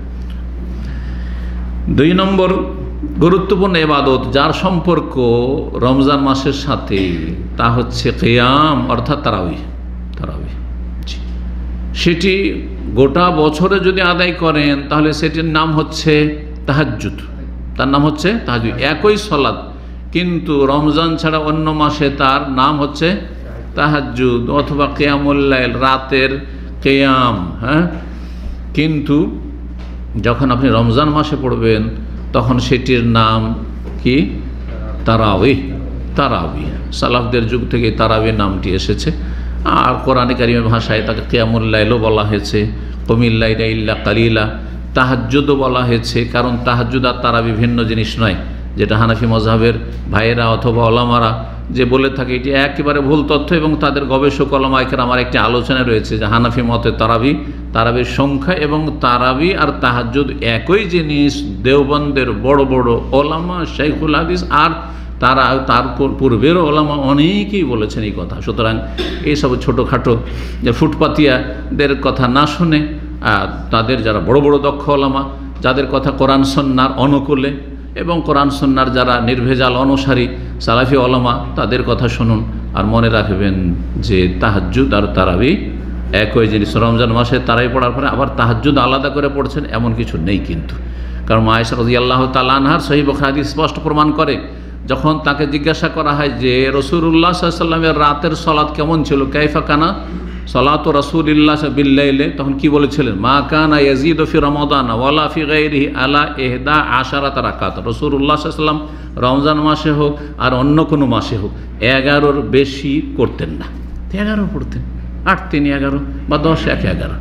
দুই নম্বর গুরুত্বপূর্ণ ইবাদত যার সম্পর্ক রমজান মাসের সাথে, তা হচ্ছে কিয়াম, অর্থাৎ তারাবিহ। তারাবিহ সেটি গোটা বছরে যদি আদায় করেন তাহলে সেটির নাম হচ্ছে তাহাজ্জুদ। তার নাম হচ্ছে তাহাজ্জুদ, একই সালাত, কিন্তু রমজান ছাড়া অন্য মাসে তার নাম হচ্ছে তাহাজ্জুদ অথবা কিয়ামুল লাইল, রাতের কিয়াম। হ্যাঁ, কিন্তু যখন আপনি রমজান মাসে পড়বেন তখন সেটির নাম কি? তারাবি। তারাবি সালাফদের যুগ থেকে তারাবি নামটি এসেছে। আর কোরআনে কারিমের ভাষায় তাকে কিয়ামুল লাইলও বলা হয়েছে, কুমিল লাইলা ইল্লা কালিলা। তাহাজ্জুদও বলা হয়েছে, কারণ তাহাজ্জুদ আর তারাবি ভিন্ন জিনিস নয়, যেটা হানাফি মযহাবের ভাইয়েরা অথবা ওলামারা যে বলে থাকে এটি একেবারে ভুল তথ্য, এবং তাদের গবেষক ওলামায়ে কেরামের একটি আলোচনা রয়েছে যে হানাফি মতে তারাবি, তারাবির সংখ্যা এবং তারাবি আর তাহাজ্জুদ একই জিনিস। দেওবন্দের বড় বড় ওলামা, শাইখুল হাদিস আর তারা তার পূর্বের ওলামা অনেকেই বলেছেন এই কথা। সুতরাং এইসব ছোটোখাটো যে ফুটপাতিয়াদের কথা না শুনে তাদের যারা বড় বড় দক্ষ ওলামা, যাদের কথা কোরআন সুন্নাহর অনুকূলে এবং কোরআন সুন্নাহর যারা নির্ভেজাল অনুসারী সালাফি ওলামা, তাদের কথা শুনুন। আর মনে রাখবেন যে তাহাজ্জুদ আর তারাবি একই জিনিস। রমজান মাসে তারাবি পড়ার পরে আবার তাহাজ্জুদ আলাদা করে পড়ছেন এমন কিছু নেই কিন্তু। কারণ আয়েশা রাদিয়াল্লাহু তাআলা আনহার সহিহ বুখারী হাদিস স্পষ্ট প্রমাণ করে, যখন তাকে জিজ্ঞাসা করা হয় যে রাসূলুল্লাহ সাল্লাল্লাহু আলাইহি ওয়াসাল্লামের রাতের সালাত কেমন ছিল, কাইফা কানা সালাতু রাসূলিল্লাহ বিল-লাইলি, তখন কি বলেছিলেন? মা কানা ইয়াজিদু ফি রমাদান ওয়ালা ফি গায়রিহি আলা ইহদা আশারাতা রাকাত। রাসূলুল্লাহ সাল্লাল্লাহু আলাইহি ওয়াসাল্লাম রমজান মাসে হোক আর অন্য কোনো মাসে হোক এগারোর বেশি করতেন না। এগারো পড়তেন, আট তিন এগারো বা দশ এক এগারো।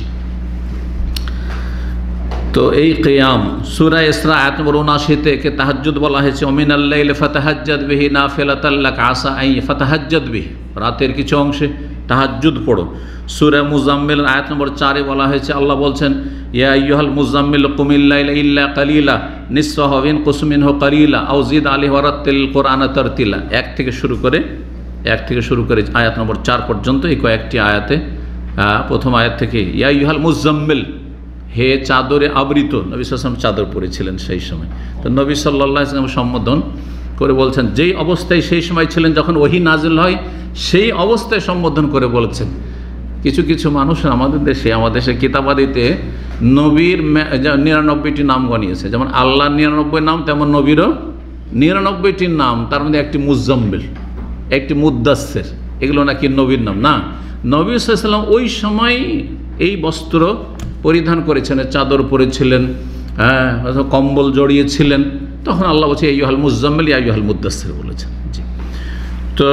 তো এই কিয়াম সূরা ইসরা আয়াত নম্বর উনআশি কে তাহাজ্জুদ বলা হয়েছে। ওমিনাল লাইলি ফাতাহাজ্জাদ বিহি নাফিলাতাল লাক আসা আই ফাতাহাজ্জাদ বিহি, রাতের কিছু অংশে তাহাজ্জুদ পড়ো। সূরা মুজাম্মিল আয়াত নম্বর চারে বলা হয়েছে, আল্লাহ বলছেন ইয়া আইয়ুহাল মুজাম্মিল কুমিল লাইলা ইল্লা কালিলা নিসফাহু ওয়া ইনকুস মিনহু কালিলা আও জিদ আলাইহি ওয়ারাত্তিল কুরআনা তারতিলা। এক থেকে শুরু করে এক থেকে শুরু করে আয়াত নম্বর চার পর্যন্ত এই কয়েকটি আয়াতে, প্রথম আয়াত থেকে ইয়া আইয়ুহাল মুজাম্মিল, হে চাদরে আবৃত। নবী সাল্লাল্লাহু আলাইহি ওয়াসাল্লাম চাদর পরেছিলেন সেই সময়। তো নবী সাল্লাল্লাহু আলাইহি ওয়াসাল্লাম সম্বোধন করে বলছেন যেই অবস্থায় সেই সময় ছিলেন যখন ওহী নাজিল হয়, সেই অবস্থায় সম্বোধন করে বলেছেন। কিছু কিছু মানুষ আমাদের দেশে আমাদের দেশে কিতাবাদিতে নবীর নিরানব্বইটি নাম গনিয়েছে, যেমন আল্লাহর নিরানব্বই নাম তেমন নবীরও নিরানব্বইটি নাম, তার মধ্যে একটি মুজাম্মিল, একটি মুদ্দাসসির, এগুলো নাকি নবীর নাম না। নবী সাল্লাল্লাহু আলাইহি ওয়াসাল্লাম ওই সময় এই বস্ত্র পরিধান করেছেন, চাদর পরেছিলেন, হ্যাঁ, কম্বল জড়িয়েছিলেন। তখন আল্লাহ বলছে আইয়ুহাল মুজাম্মিল ইয়া আইয়ুহাল মুদ্দাসসির বলেছেন। জি, তো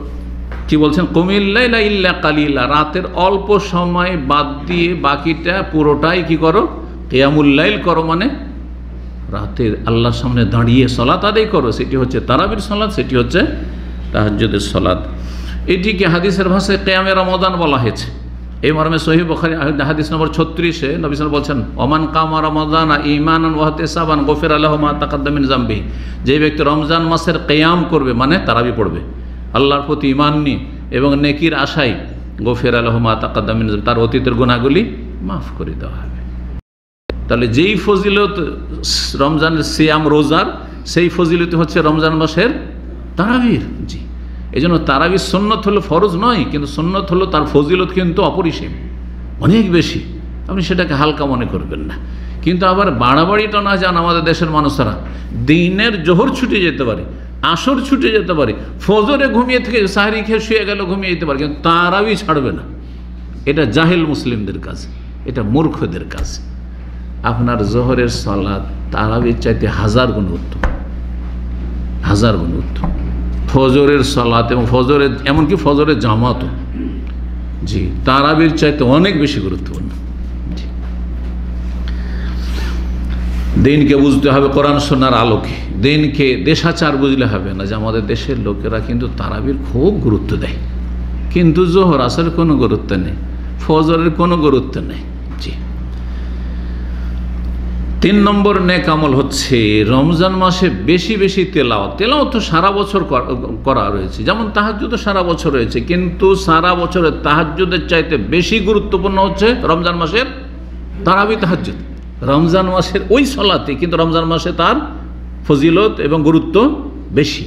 কি বলছেন? কুমিল লাইলা ইল্লা কালিলা, রাতের অল্প সময় বাদ দিয়ে বাকিটা পুরোটাই কি করো? কিয়ামুল লাইল করো, মানে রাতের আল্লাহর সামনে দাঁড়িয়ে সালাত আদায় করো। সেটি হচ্ছে তারাবির সালাত, সেটি হচ্ছে তাহাজ্জুদের সালাত। এটিকে হাদিসের ভাষায় কিয়ামে রমাদান বলা হয়েছে। এই মর্মে সহিহ বুখারী হাদিস নম্বর ছত্রিশে নবী সাল্লাল্লাহু আলাইহি ওয়াসাল্লাম বলছেন ওমান কামা রমাদানা ঈমানান ওয়া ইহতিসাবান গুফিরা লাহু মা তাকাদ্দামা মিন যামবিহি, যে ব্যক্তি রমজান মাসের কিয়াম করবে মানে তারাবি পড়বে আল্লাহর প্রতি ঈমান নিয়ে এবং নেকির আশায়, গুফিরা লাহু মা তাকাদ্দামা মিন যামবিহি, তার অতীতের গুনাহগুলি মাফ করে দেওয়া হবে। তাহলে যেই ফজিলত রমজানের সিয়াম রোজার, সেই ফজিলত হচ্ছে রমজান মাসের তারাবির। জি, এই জন্য তারাবির সুন্নত হলো ফরজ নয়, কিন্তু সুন্নত হলো তার ফজিলত কিন্তু অপরিসীম, অনেক বেশি। আপনি সেটাকে হালকা মনে করবেন না। কিন্তু আবার বাড়াবাড়িটা না যান, আমাদের দেশের মানুষরা দিনের জোহর ছুটে যেতে পারে, আসর ছুটে যেতে পারে, ফজরে ঘুমিয়ে থেকে সাহরি খেয়ে শুয়ে গেল ঘুমিয়ে যেতে পারে, কিন্তু তারাবি ছাড়বে না। এটা জাহেল মুসলিমদের কাজ, এটা মূর্খদের কাজ। আপনার জোহরের সালাত তারাবির চাইতে হাজার গুণ উত্তম, হাজার গুণ উত্তম। ফজরের সালাত এবং ফজরের এমনকি ফজরের জামাতও জি তারাবির চাইতে অনেক বেশি গুরুত্বপূর্ণ। দিনকে বুঝতে হবে কোরআন সুন্নাহর আলোকে, দিনকে দেশাচার বুঝলে হবে না। যে আমাদের দেশের লোকেরা কিন্তু তারাবির খুব গুরুত্ব দেয়, কিন্তু জোহর আসরের কোনো গুরুত্ব নেই, ফজরের কোনো গুরুত্ব নেই। জি, তিন নম্বর নেক আমল হচ্ছে রমজান মাসে বেশি বেশি তেলাওয়াত। তেলাওয়াত তো সারা বছর করা রয়েছে, যেমন তাহাজ্জুদ সারা বছর রয়েছে, কিন্তু সারা বছরের তাহাজ্জুদের চাইতে বেশি গুরুত্বপূর্ণ হচ্ছে রমজান মাসের তারাবি তাহাজ্জুদ। রমজান মাসের ওই সালাতে, কিন্তু রমজান মাসে তার ফজিলত এবং গুরুত্ব বেশি।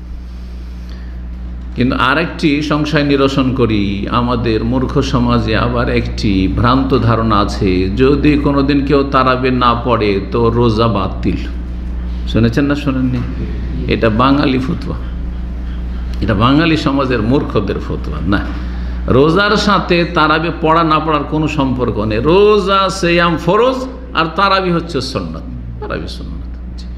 কিন্তু আরেকটি সংশয় নিরসন করি, আমাদের মূর্খ সমাজে আবার একটি ভ্রান্ত ধারণা আছে, যদি কোনোদিন কেউ তারাবি না পড়ে তো রোজা বাতিল। শুনেছেন না শোনেননি? এটা বাঙালি ফতোয়া, এটা বাঙালি সমাজের মূর্খদের ফতোয়া। না, রোজার সাথে তারাবি পড়া না পড়ার কোনো সম্পর্ক নেই। রোজা সিয়াম ফরজ আর তারাবি হচ্ছে সুন্নাত, তারাবি সুন্নাত।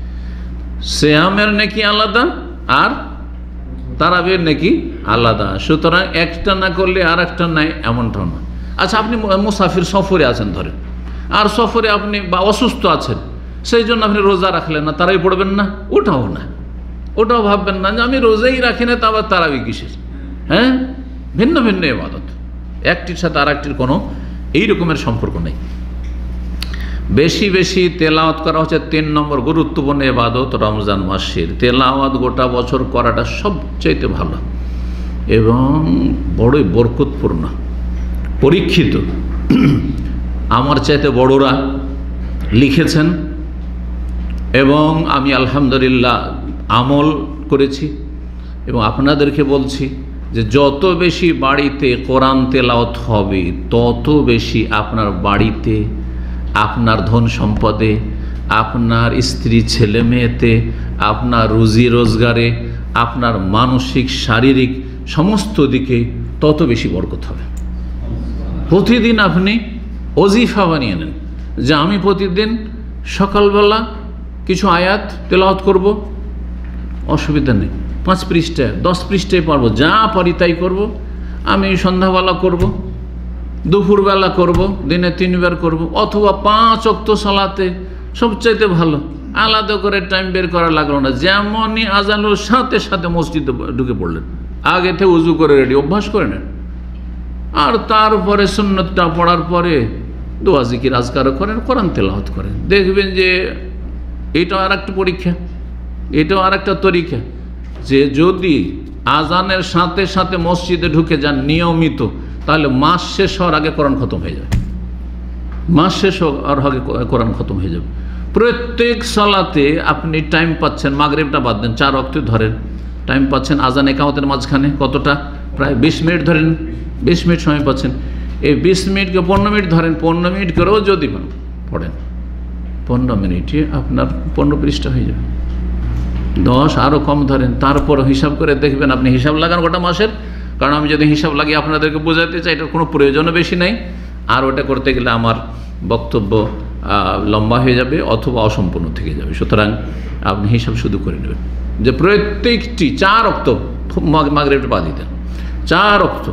সিয়ামের নেকি আলাদা আর তারাবির নেকি আলাদা, সুতরাং একটা না করলে আর একটা নাই এমনটাও না। আচ্ছা, আপনি মুসাফির সফরে আছেন ধরেন, আর সফরে আপনি বা অসুস্থ আছেন, সেই জন্য আপনি রোজা রাখলেন না, তারাই পড়বেন না? ওটাও না, ওটাও ভাববেন না যে আমি রোজাই রাখি না, তা আবার তারাবি কিসের? হ্যাঁ, ভিন্ন ভিন্ন ইবাদত, একটির সাথে আর একটির কোনো এই রকমের সম্পর্ক নেই। বেশি বেশি তেলাওয়াত করা হচ্ছে তিন নম্বর গুরুত্বপূর্ণ ইবাদত রমজান মাসের। তেলাওয়াত গোটা বছর করাটা সবচাইতে ভালো এবং বড়ই বরকতপূর্ণ, পরীক্ষিত। আমার চাইতে বড়রা লিখেছেন এবং আমি আলহামদুলিল্লাহ আমল করেছি এবং আপনাদেরকে বলছি যে যত বেশি বাড়িতে কোরআন তেলাওয়াত হবে তত বেশি আপনার বাড়িতে, আপনার ধন সম্পদে, আপনার স্ত্রী ছেলে মেয়েতে, আপনার রুজি রোজগারে, আপনার মানসিক শারীরিক সমস্ত দিকে তত বেশি বরকত হবে। প্রতিদিন আপনি ওজিফা বানিয়ে নেন যে আমি প্রতিদিন সকালবেলা কিছু আয়াত তেলাওয়াত করব, অসুবিধা নেই, পাঁচ পৃষ্ঠায় দশ পৃষ্ঠায় পারবো, যা পারি তাই করব। আমি সন্ধ্যাবেলা করব, দুপুরবেলা করব, দিনে তিনবার করব, অথবা পাঁচ ওয়াক্ত সালাতে সবচাইতে ভালো আলাদা করে টাইম বের করা লাগলো না। যেমনই আজানের সাথে সাথে মসজিদে ঢুকে পড়লেন, আগে থেকে উজু করে রেডি, অভ্যাস করে নেন। আর তারপরে সুন্নতটা পড়ার পরে দোয়া জিকির আজকারও করেন, কোরআন তেলাওয়াত করেন। দেখবেন যে এটাও আর একটা পরীক্ষা, এটাও আর একটা তরিকা যে যদি আজানের সাথে সাথে মসজিদে ঢুকে যান নিয়মিত, তাহলে মাস শেষ হওয়ার আগে কোরআন খতম হয়ে যাবে, মাস শেষ হওয়ার আগে কোরআন খতম হয়ে যাবে। প্রত্যেক সালাতে আপনি টাইম পাচ্ছেন, মাগরিবটা বাদ দেন, চার ওয়াক্ত ধরেন, টাইম পাচ্ছেন আজান একামতের মাঝখানে কতটা, প্রায় বিশ মিনিট ধরেন, বিশ মিনিট সময় পাচ্ছেন। এই বিশ মিনিটকে পনেরো মিনিট ধরেন, পনেরো মিনিট করেও যদি পড়েন, পনেরো মিনিটে আপনার পনেরো পৃষ্ঠা হয়ে যাবে। দশ আরও কম ধরেন, তারপর হিসাব করে দেখবেন, আপনি হিসাব লাগান গোটা মাসের, কারণ আমি যদি হিসাব লাগিয়ে আপনাদেরকে বোঝাতে চাই এটার কোনো প্রয়োজনও বেশি নাই, আর ওটা করতে গেলে আমার বক্তব্য লম্বা হয়ে যাবে অথবা অসম্পূর্ণ থেকে যাবে। সুতরাং আপনি হিসাব শুধু করে নেবেন যে প্রত্যেকটি চার ওয়াক্ত, মাগরিবটা বাদ দিতেন, চার ওয়াক্ত,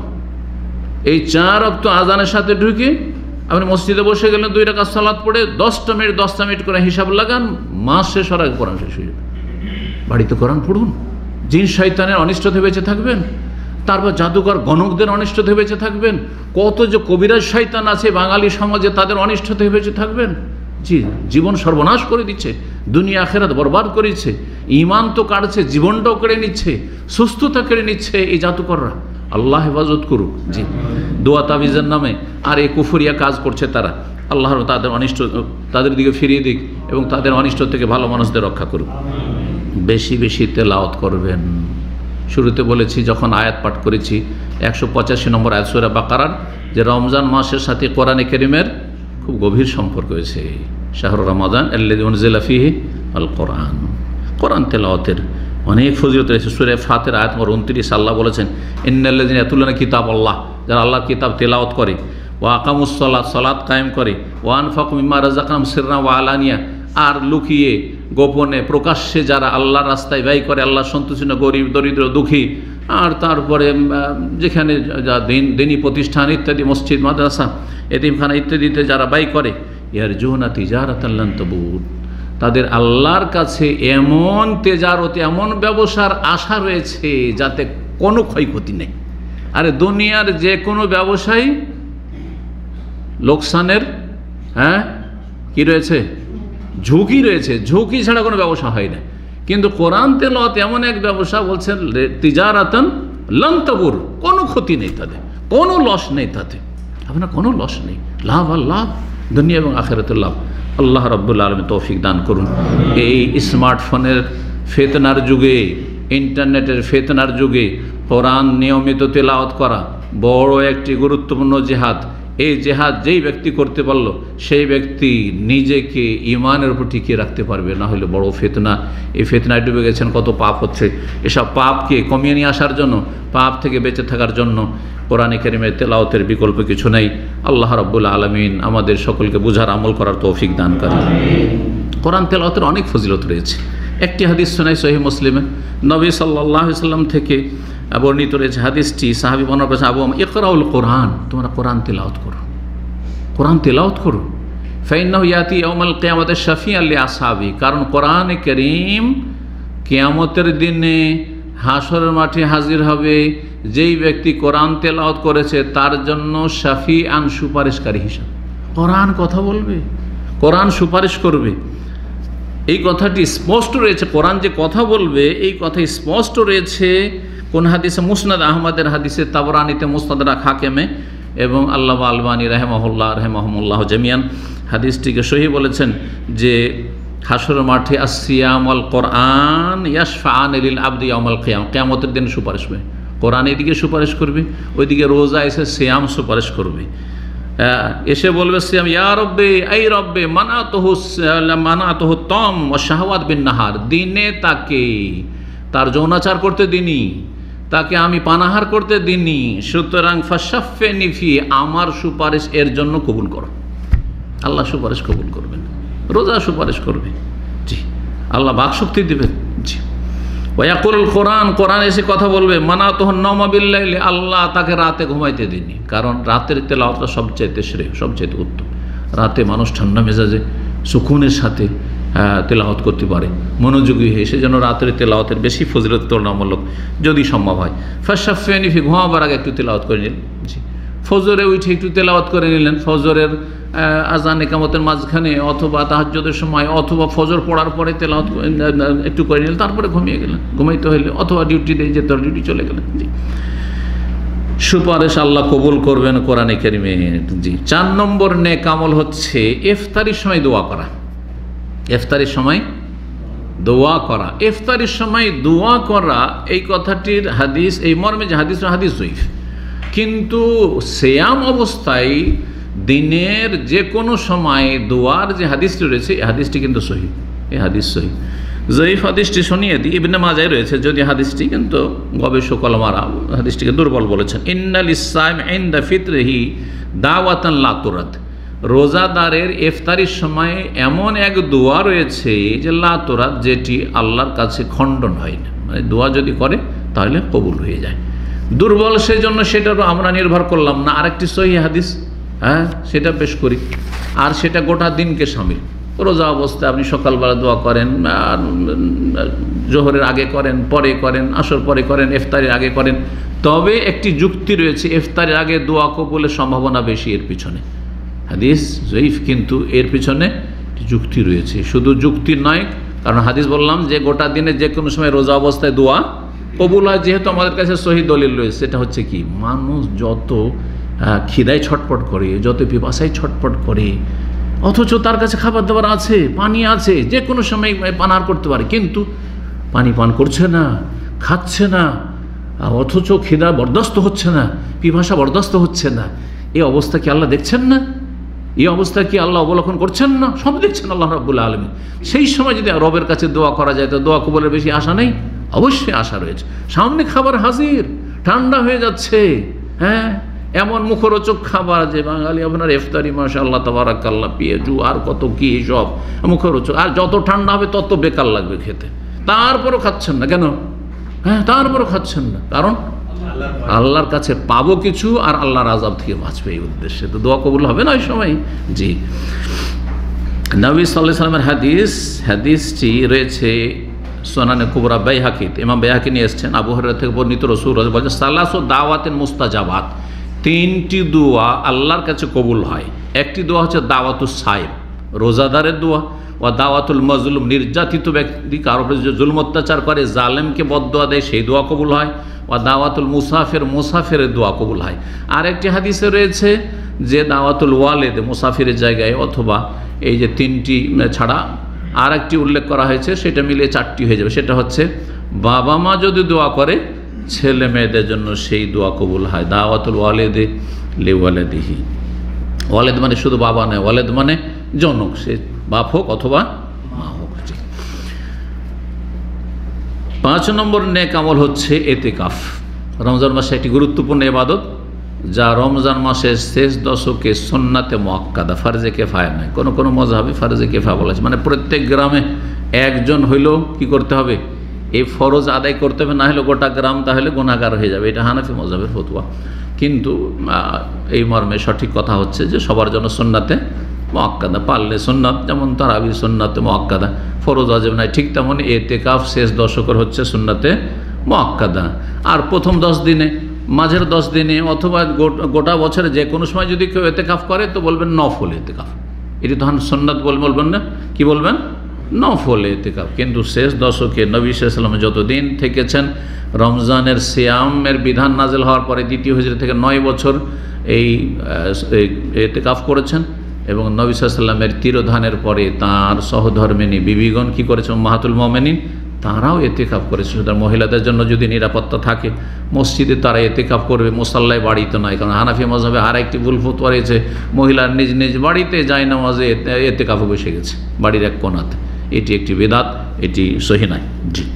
এই চার ওয়াক্ত আজানের সাথে ঢুকে আপনি মসজিদে বসে গেলেন, দুই রাকাত সালাত পড়ে দশটা মিনিট দশটা মিনিট করে হিসাব লাগান, মাস শেষ হওয়ার আগে কোরআন শেষ হয়ে যাবে। বাড়িতে কোরআন পড়ুন, জিন শয়তানের অনিষ্ট থেকে বেঁচে থাকবেন, তারপর জাদুকর গণকদের অনিষ্ট থেকে বেঁচে থাকবেন, কত যে কবিরাজ শয়তান আছে বাঙালি সমাজে তাদের অনিষ্ট থেকে বেঁচে থাকবেন। জি, জীবন সর্বনাশ করে দিচ্ছে, দুনিয়া আখেরাত বরবাদ করেছে, ইমান তো কাটছে, জীবনটাও কেড়ে নিচ্ছে, সুস্থতা কেড়ে নিচ্ছে এই জাদুকররা। আল্লাহ হেফাজত করুক। জি, দোয়া তাবিজের নামে আর এই কুফরিয়া কাজ করছে তারা, আল্লাহ তাদের অনিষ্ট তাদের দিকে ফিরিয়ে দিক এবং তাদের অনিষ্ট থেকে ভালো মানুষদের রক্ষা করুক। বেশি বেশি তেলাওয়াত করবেন। শুরুতে বলেছি যখন আয়াত পাঠ করেছি একশো পঁচাশি নম্বর আয়াত সূরা বাকারার, যে রমজান মাসের সাথে কোরআনে কারীমের খুব গভীর সম্পর্ক রয়েছে। শাহরু রমাদান আল্লাযী উনজিলা ফীহি আল কোরআন, কোরআন তেলাওয়াতের অনেক ফজিলত রয়েছে। সূরা ফাতির আয়াত নম্বর উনত্রিশ আল্লাহ বলেছেন ইন্নাল্লাযীনা ইয়াতুলুনা কিতাবাল্লাহ, যারা আল্লাহর কিতাব তেলাওয়াত করে, ওয়া আকামুস সালাত, সালাত কায়েম করে, ওয়া আনফাকু মিম্মা রাযাকনাহুম সিররান ওয়া আলানিয়া, আর লুকিয়ে গোপনে প্রকাশ্যে যারা আল্লাহর রাস্তায় ব্যয় করে, আল্লাহ সন্তুষ্ট গরিব দরিদ্র দুঃখী, আর তারপরে যেখানে যা দিন দিনী প্রতিষ্ঠান ইত্যাদি, মসজিদ মাদ্রাসা এতিমখানা ইত্যাদিতে যারা ব্যয় করে, ইয়ারজুনা তিজারাতান লান তাবুর, তাদের আল্লাহর কাছে এমন তেজারত, এমন ব্যবসার আশা রয়েছে যাতে কোনো ক্ষয়ক্ষতি নেই। আরে দুনিয়ার যে কোনো ব্যবসায়ী লোকসানের হ্যাঁ কি রয়েছে, ঝুঁকি রয়েছে, ঝুঁকি ছাড়া কোনো ব্যবসা হয় না। কিন্তু কোরআন তেলাওয়াত এমন এক ব্যবসা, বলছেন তিজারাতান লান তাবুর, কোনো ক্ষতি নেই তাদের, কোনো লস নেই তাতে, আপনার কোনো লস নেই, লাভ আর লাভ, দুনিয়া এবং আখিরাতের লাভ। আল্লাহ রাব্বুল আলামিন তৌফিক দান করুন। এই স্মার্টফোনের ফিতনার যুগে, ইন্টারনেটের ফিতনার যুগে কোরআন নিয়মিত তেলাওয়াত করা বড় একটি গুরুত্বপূর্ণ জিহাদ। এই জেহাদ যেই ব্যক্তি করতে পারলো সেই ব্যক্তি নিজেকে ঈমানের উপর টিকিয়ে রাখতে পারবে, না হলে বড় ফিতনা। এই ফিতনায় ডুবে গেছেন, কত পাপ হচ্ছে। এসব পাপকে কমিয়ে নিয়ে আসার জন্য, পাপ থেকে বেঁচে থাকার জন্য কোরআনে কারিমের তেলাওয়াতের বিকল্প কিছু নেই। আল্লাহ রাব্বুল আলামিন আমাদের সকলকে বুঝার আমল করার তৌফিক দান করেন। কোরআন তেলাওয়াতের অনেক ফজিলত রয়েছে। একটি হাদিস শোনাই সহিহ মুসলিমে, নবী সাল্লাল্লাহু আলাইহি সাল্লাম থেকে বর্ণিত রয়েছে হাদিসটি। সাহাবী বর্ণনা করেছেন, আবু ইকরাউল কোরআন, তোমরা কোরআন তেলাওয়াত করো, কোরআন তেলাওয়াত করো। ফাইন্নাহু ইয়াতি ইয়াউমাল কিয়ামাতি শাফিআন লিআসহাবি, কারণ কোরআনে কারীম কিয়ামতের দিনে হাসরের মাঠে হাজির হবে যেই ব্যক্তি কোরআন তেলাওয়াত করেছে তার জন্য শাফিআন, সুপারিশকারী হিসাবে। কোরআন কথা বলবে, কোরআন সুপারিশ করবে, এই কথাটি স্পষ্ট রয়েছে। কোরআন যে কথা বলবে এই কথা স্পষ্ট রয়েছে কোন হাদিসে? মুসনাদ আহমদের হাদিসে, তাবরানিতে, মুসনাদ হাকিমে এবং আল্লাহ আলবানী রাহিমাহুল্লাহ রাহিমাহুমুল্লাহ জামিয়ান হাদিসটিকে সহিহ বলেছেন যে হাসরের মাঠে আসসিয়াম ওয়াল কোরআন ইয়াশফাআন লিল আবদি ইয়াউমাল কিয়াম, কিয়ামতের দিন সুপারিশ হবে। কোরআন এদিকে সুপারিশ করবে, ওইদিকে রোজা এসে সিয়াম সুপারিশ করবে। এসে বলবে সিয়াম, ইয়া রব্বে আই রব্বে মানাতুহু মানাতুহু তম ওয়া শাহওয়াত বিন নাহার, দিনে তাকে তার যৌনাচার করতে দিনি, তাকে আমি পানাহার করতে দিনি, সুতরাং ফাশাফফিনি ফি, আমার সুপারিশ এর জন্য কবুল করো। আল্লাহ সুপারিশ কবুল করবেন, রোজা সুপারিশ করবে, জি, আল্লাহ বাকশক্তি দেবেন, জি। ওয়াকুলুল কোরআন, কোরআন এসে কথা বলবে, মানাতুহুন নওমা বিল্লাইলি, আল্লাহ তাকে রাতে ঘুমাইতে দিননি, কারণ রাতের তেলাওয়াতটা সবচাইতে শ্রেয়, সবচাইতে উত্তম। রাতে মানুষ ঠান্ডা মেজাজে সুকুনের সাথে তেলাওয়াত করতে পারে, মনোযোগী হয়ে, সেজন্য রাতের তেলাওয়াতের বেশি ফজিলত তুলনামূলক যদি সম্ভব হয়। ফাশাফিনি ফি, ঘুমাবার আগে একটু তেলাওয়াত করে নিলেন, জি। ফজরে উঠে একটু তেলাওয়াত করে নিলেন, ফজরের আজান ইকামতের মাঝখানে অথবা তাহাজ্জুদের সময় অথবা ফজর পড়ার পরে তেলাওয়াত একটু করে নিলেন, তারপরে ঘুমিয়ে গেলেন, ঘুমাইতে হইলে, অথবা ডিউটি দিয়ে যেতে হলে ডিউটি চলে গেলেন, জি। সুপারিশ আল্লাহ কবুল করবেন কোরআনে কারিমে, জি। চার নম্বর নেক আমল হচ্ছে ইফতারির সময় দোয়া করা। ইফতারির সময় দোয়া করা, ইফতারির সময় দোয়া করা, এই কথাটির হাদিস, এই মর্মে যে হাদিস, হাদিস জয়ীফ, কিন্তু সিয়াম অবস্থায় দিনের যে কোনো সময় দোয়ার যে হাদিসটি রয়েছে এই হাদিসটি কিন্তু সহিহ, এই হাদিস সহিহ। জয়ীফ হাদিসটি শুনিয়ে দিই, ইবনে মাজায় রয়েছে যদি হাদিসটি, কিন্তু গবেষক ওলামারা হাদিসটিকে দুর্বল বলেছেন। ইন্নাল ইসসাইম ইনদা ফিতরিহি দাওয়াতান লা তুরাদ, রোজাদারের ইফতারির সময় এমন এক দোয়া রয়েছে যে লা তুরাদ, যেটি আল্লাহর কাছে খণ্ডন হয় না, মানে দোয়া যদি করে তাহলে কবুল হয়ে যায়। দুর্বল, সেই জন্য সেটারও আমরা নির্ভর করলাম না, আরেকটি সহিহ হাদিস, হ্যাঁ, সেটা পেশ করি। আর সেটা গোটা দিনকে শামিল। রোজা অবস্থায় আপনি সকালবেলা দোয়া করেন, আর জোহরের আগে করেন, পরে করেন, আসর পরে করেন, ইফতারের আগে করেন, তবে একটি যুক্তি রয়েছে, ইফতারের আগে দোয়া কবুলের সম্ভাবনা বেশি এর পিছনে। হাদিস জয়ীফ, কিন্তু এর পিছনে যুক্তি রয়েছে, শুধু যুক্তি নয়, কারণ হাদিস বললাম যে গোটা দিনে যে কোনো সময় রোজা অবস্থায় দোয়া কবুল হয়। যেহেতু আমাদের কাছে সহিহ দলিল রয়েছে, সেটা হচ্ছে কি, মানুষ যত খিদায় ছটপট করে, যত পিপাসায় ছটপট করে, অথচ তার কাছে খাবার দাবার আছে, পানি আছে, যে কোনো সময় পানাহার করতে পারে, কিন্তু পানি পান করছে না, খাচ্ছে না, অথচ খিদা বরদাস্ত হচ্ছে না, পিপাসা বরদাস্ত হচ্ছে না। এই অবস্থা কি আল্লাহ দেখছেন না? এই অবস্থা কি আল্লাহ অবলোকন করছেন না? সব দেখছেন আল্লাহ রাব্বুল আলামিন। সেই সময় যদি রবের কাছে দোয়া করা যায় তো দোয়া কবুলের বেশি আশা নেই? অবশ্যই আশা রয়েছে। সামনে খাবার হাজির, ঠান্ডা হয়ে যাচ্ছে, হ্যাঁ, এমন মুখরোচক খাবার যে বাঙালি আপনার ইফতারি মাশাআল্লাহ তাবারাকাল্লাহ, পেঁয়াজু আর কত কি সব মুখরোচক, আর যত ঠান্ডা হবে তত বেকার লাগবে খেতে, তারপরও খাচ্ছেন না কেন? হ্যাঁ, তারপরও খাচ্ছেন না, কারণ আল্লাহর কাছে পাবো কিছু আর আল্লাহর আযাব থেকে বাঁচবে, এই উদ্দেশ্যে তো দোয়া কবুল হবে না ওই সময়। জি, নবী সাল্লাল্লাহু আলাইহি ওয়াসাল্লামের হাদিস, হাদিসটি রয়েছে সুনানে কুবরা বাইহাকিতে, ইমাম বাইহাকি নিয়ে এসেছেন, আবু হুরায়রা থেকে বর্ণিত, রাসূল বলেছেন সালাসু দাওয়াতিন মুস্তাজাবাত, তিনটি দোয়া আল্লাহর কাছে কবুল হয়। একটি দোয়া হচ্ছে দাওয়াতুস সাইম, রোজাদারের দোয়া, ও দাওয়াতুল মাজলুম, নির্যাতিত ব্যক্তি, কারো উপরে যে জুলম অত্যাচার করে, জালেমকে বদদোয়া দেয়, সেই দোয়া কবুল হয়। ও দাওয়াতুল মুসাফির, মুসাফিরের দোয়া কবুল হয়। আর একটি হাদিসে রয়েছে যে দাওয়াতুল ওয়ালিদ, মুসাফিরের জায়গায়, অথবা এই যে তিনটি ছাড়া আর একটি উল্লেখ করা হয়েছে, সেটা মিলিয়ে চারটি হয়ে যাবে। সেটা হচ্ছে বাবা মা যদি দোয়া করে ছেলে মেয়েদের জন্য সেই দোয়া কবুল হয়, দাওয়াতুল ওয়ালিদে লিওয়ালিদিহি। ওয়ালেদ মানে শুধু বাবা নয়, ওয়ালেদ মানে জনক, সে বাপ হোক অথবা মা হোক। পাঁচ নম্বর নেক আমল হচ্ছে এতেকাফ। রমজান মাসে একটি গুরুত্বপূর্ণ ইবাদত, যা রমজান মাসের শেষ দশকে সুন্নাতে মুআক্কাদা, ফারজে কিফায়া নয়। কোনো কোনো মাযহাবে ফারজে কিফায়া বলা আছে, মানে প্রত্যেক গ্রামে একজন হইলেও কি করতে হবে, এই ফরজ আদায় করতে হবে, না হলে গোটা গ্রাম তাহলে গুনাহগার হয়ে যাবে। এটা হানাফি মাযহাবের ফতোয়া, কিন্তু এই মর্মে সঠিক কথা হচ্ছে যে সবার জন্য সুন্নাতে মুআক্কাদা, পারলে সুন্নাত, যেমন তারাবি সুন্নাতে মুআক্কাদা, ফরজ ওয়াজিব নাই, ঠিক তেমন এতেকাফ শেষ দশকের হচ্ছে সুন্নাতে মুআক্কাদা। আর প্রথম দশ দিনে, মাঝের দশ দিনে, অথবা গোটা বছরে যে কোনো সময় যদি কেউ এতেকাফ করে তো বলবেন নফল এতেকাফ। এটি তখন সুন্নাত বল বলবেন না, কি বলবেন, নফল এতেকাফ। কিন্তু শেষ দশকে নবী সাল্লাল্লাহু আলাইহি ওয়াসাল্লাম যতদিন থেকেছেন, রমজানের সিয়ামের বিধান নাযিল হওয়ার পরে দ্বিতীয় হিজরি থেকে নয় বছর এই এতেকাফ করেছেন, এবং নবী সাল্লাল্লাহু আলাইহি ওয়াসাল্লামের তিরোধানের পরে তাঁর সহধর্মিনী বিবিগণ কী করেছেন, উম্মাহাতুল মুমিনিন, তারাও এতেকাফ করেছে। সুতরাং মহিলাদের জন্য যদি নিরাপত্তা থাকে, মসজিদে তারা এতেকাফ করবে, মুসাল্লায় বাড়িতে নয়। কারণ হানাফি মাযহাবে আর একটি ভুল ফতোয়া রয়েছে, মহিলার নিজ নিজ বাড়িতে যায় নামাজে এতেকাফে বসে গেছে বাড়ির এক কোণাতে। এটি একটি বেদাত, এটি সহিহ নয়। জি,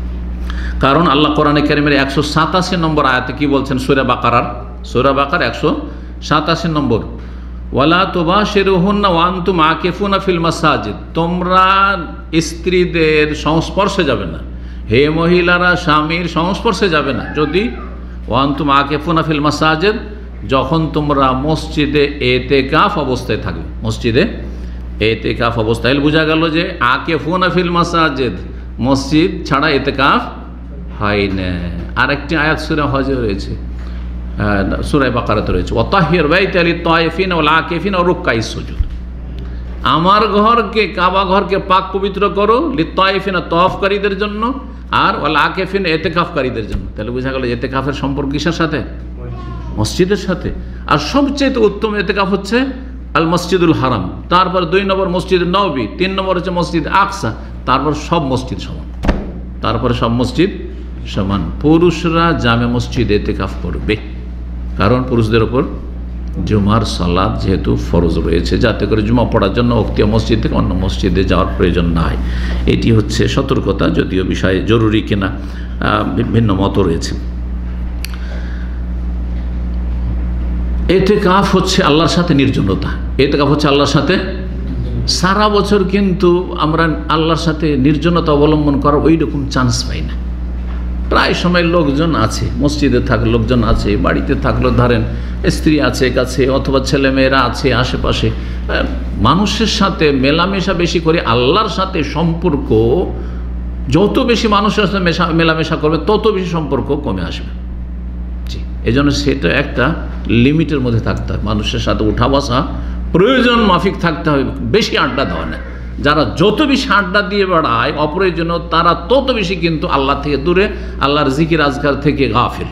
কারণ আল্লাহ কোরআনে কারীমের একশো সাতাশি নম্বর আয়াতে কি বলছেন, সূরা বাকারার সূরা বাকার একশো সাতাশি নম্বর, ওয়ালা তুবাশিরুহুন্না ওয়া আনতুম আকিফুনা ফিল মাসাজিদ, তোমরা স্ত্রীদের সংস্পর্শে যাবে না, হে মহিলারা স্বামীর সংস্পর্শে যাবে না যদি ওয়া আনতুম আকিফুনা ফিল মাসাজিদ, যখন তোমরা মসজিদে এতেকাফ অবস্থায় থাকবে। মসজিদে এতেকাফ অবস্থায় বোঝা গেল যে আকিফুনা ফিল মাসাজিদ, মসজিদ ছাড়া এতেকাফ হয় না। আরেকটি আয়াত সূরা হজে রয়েছে, সূরা বাকারাতে রয়েছে, ওয়াতাহির বাইতা লিত-তায়িফিনা ওয়াল আকিফিনা ওয়া রুক্কাইস সুজুদ, আমার ঘরকে, কাবা ঘরকে পাক পবিত্র করো, লিত-তায়িফিনা তওয়াফকারীদের জন্য, আর ওয়াল আকিফিনা ইতিকাফকারীদের জন্য। তাহলে বোঝা গেল ইতিকাফের সম্পর্ক কিসের সাথে, মসজিদের সাথে। আর সবচেয়ে উত্তম ইতিকাফ হচ্ছে আল মসজিদুল হারাম, তারপর দুই নম্বর মসজিদ নববী, তিন নম্বর হচ্ছে মসজিদ আকসা, তারপর সব মসজিদ সমান, তারপরে সব মসজিদ সমান। পুরুষরা জামে মসজিদে ইতিকাফ করবে, কারণ পুরুষদের ওপর জুমার সালাত যেহেতু ফরজ রয়েছে, যাতে করে জুমা পড়ার জন্য উক্তীয় মসজিদ থেকে অন্য মসজিদে যাওয়ার প্রয়োজন না হয়। এটি হচ্ছে সতর্কতা, যদিও বিষয়ে জরুরি কিনা ভিন্ন মত রয়েছে। ইতিকাফ হচ্ছে আল্লাহর সাথে নির্জনতা, ইতিকাফ হচ্ছে আল্লাহর সাথে। সারা বছর কিন্তু আমরা আল্লাহর সাথে নির্জনতা অবলম্বন করার ওই রকম চান্স পাই না। প্রায় সময় লোকজন আছে, মসজিদে থাকলে লোকজন আছে, বাড়িতে থাকলেও ধরেন স্ত্রী আছে কাছে, অথবা ছেলেমেয়েরা আছে আশেপাশে, মানুষের সাথে মেলামেশা বেশি করে। আল্লাহর সাথে সম্পর্ক যত বেশি মানুষের সাথে মেশা মেলামেশা করবে তত বেশি সম্পর্ক কমে আসবে। জি, এই জন্য সেটা একটা লিমিটের মধ্যে থাকতে হবে, মানুষের সাথে উঠা বসা প্রয়োজন মাফিক থাকতে হবে, বেশি আড্ডা দেওয়া না। যারা যত বেশি আড্ডা দিয়ে বেড়ায় অপ্রয়োজনীয়, তারা তত বেশি কিন্তু আল্লাহ থেকে দূরে, আল্লাহর জিকির আজকার থেকে গাফিল।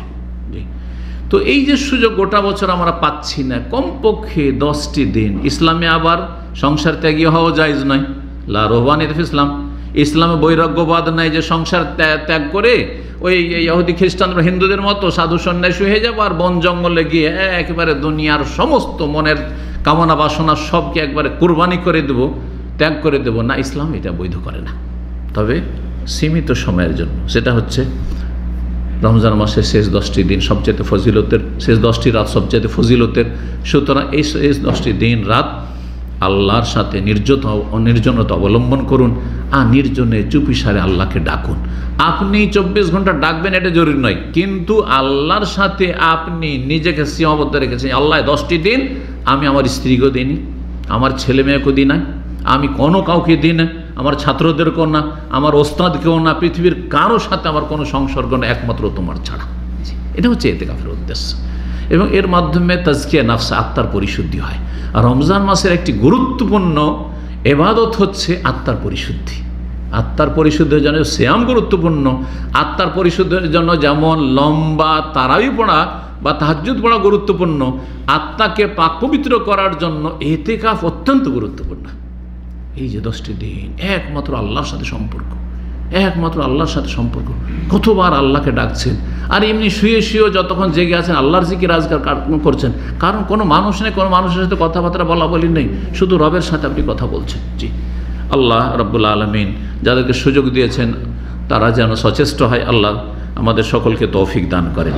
তো এই যে সুযোগ গোটা বছর আমরা পাচ্ছি না, কমপক্ষে দশটি দিন ইসলামে আবার সংসার ত্যাগী হওয়া জায়েজ নয়, লা রহবানিয়াত ফি ইসলাম। ইসলামে বৈরাগ্যবাদ নাই যে সংসার ত্যাগ করে ওই ইহুদি খ্রিস্টান হিন্দুদের মতো সাধু সন্ন্যাসী হয়ে যাবো আর বন জঙ্গলে গিয়ে একেবারে দুনিয়ার সমস্ত মনের কামনা বাসনা সবকে একবারে কুরবানি করে দেবো, ত্যাগ করে দেব না। ইসলাম এটা বৈধ করে না, তবে সীমিত সময়ের জন্য। সেটা হচ্ছে রমজান মাসের শেষ দশটি দিন সবচেয়ে ফজিলতের, শেষ দশটি রাত সবচেয়ে ফজিলতের। সুতরাং এই শেষ দশটি দিন রাত আল্লাহর সাথে নির্জনতা নির্জনতা অবলম্বন করুন, আর নির্জনে চুপিসারে আল্লাহকে ডাকুন। আপনি চব্বিশ ঘন্টা ডাকবেন এটা জরুরি নয়, কিন্তু আল্লাহর সাথে আপনি নিজেকে সীমাবদ্ধ রেখেছেন। আল্লাহ দশটি দিন আমি আমার স্ত্রীকেও দিইনি, আমার ছেলে মেয়েকেও দিই না, আমি কোনো কাউকে দিই না, আমার ছাত্রদেরকেও না, আমার ওস্তাদকেও না, পৃথিবীর কারোর সাথে আমার কোনো সংসর্গ না, একমাত্র তোমার ছাড়া। এটা হচ্ছে ইতিকাফের উদ্দেশ্য, এবং এর মাধ্যমে তাজকিয়া নাফস, আত্মার পরিশুদ্ধি হয়। আর রমজান মাসের একটি গুরুত্বপূর্ণ ইবাদত হচ্ছে আত্মার পরিশুদ্ধি। আত্মার পরিশুদ্ধির জন্য সিয়াম গুরুত্বপূর্ণ। আত্মার পরিশুদ্ধির জন্য যেমন লম্বা তারাবি পড়া বা তাহাজ্জুদ পড়া গুরুত্বপূর্ণ, আত্মাকে পাক পবিত্র করার জন্য ইতিকাফ অত্যন্ত গুরুত্বপূর্ণ। এই যে দশটি দিন একমাত্র আল্লাহর সাথে সম্পর্ক, একমাত্র আল্লাহর সাথে সম্পর্ক। কতবার আল্লাহকে ডাকছেন, আর এমনি শুয়ে শুয়েও যতক্ষণ জেগে আছেন আল্লাহর জিকির আজকার করছেন, কারণ কোনো মানুষ নেই, কোনো মানুষের সাথে কথাবার্তা বলা বলি নেই, শুধু রবের সাথে আপনি কথা বলছেন। জি, আল্লাহ রাব্বুল আলামিন যাদেরকে সুযোগ দিয়েছেন তারা যেন সচেষ্ট হয়, আল্লাহ আমাদের সকলকে তৌফিক দান করেন।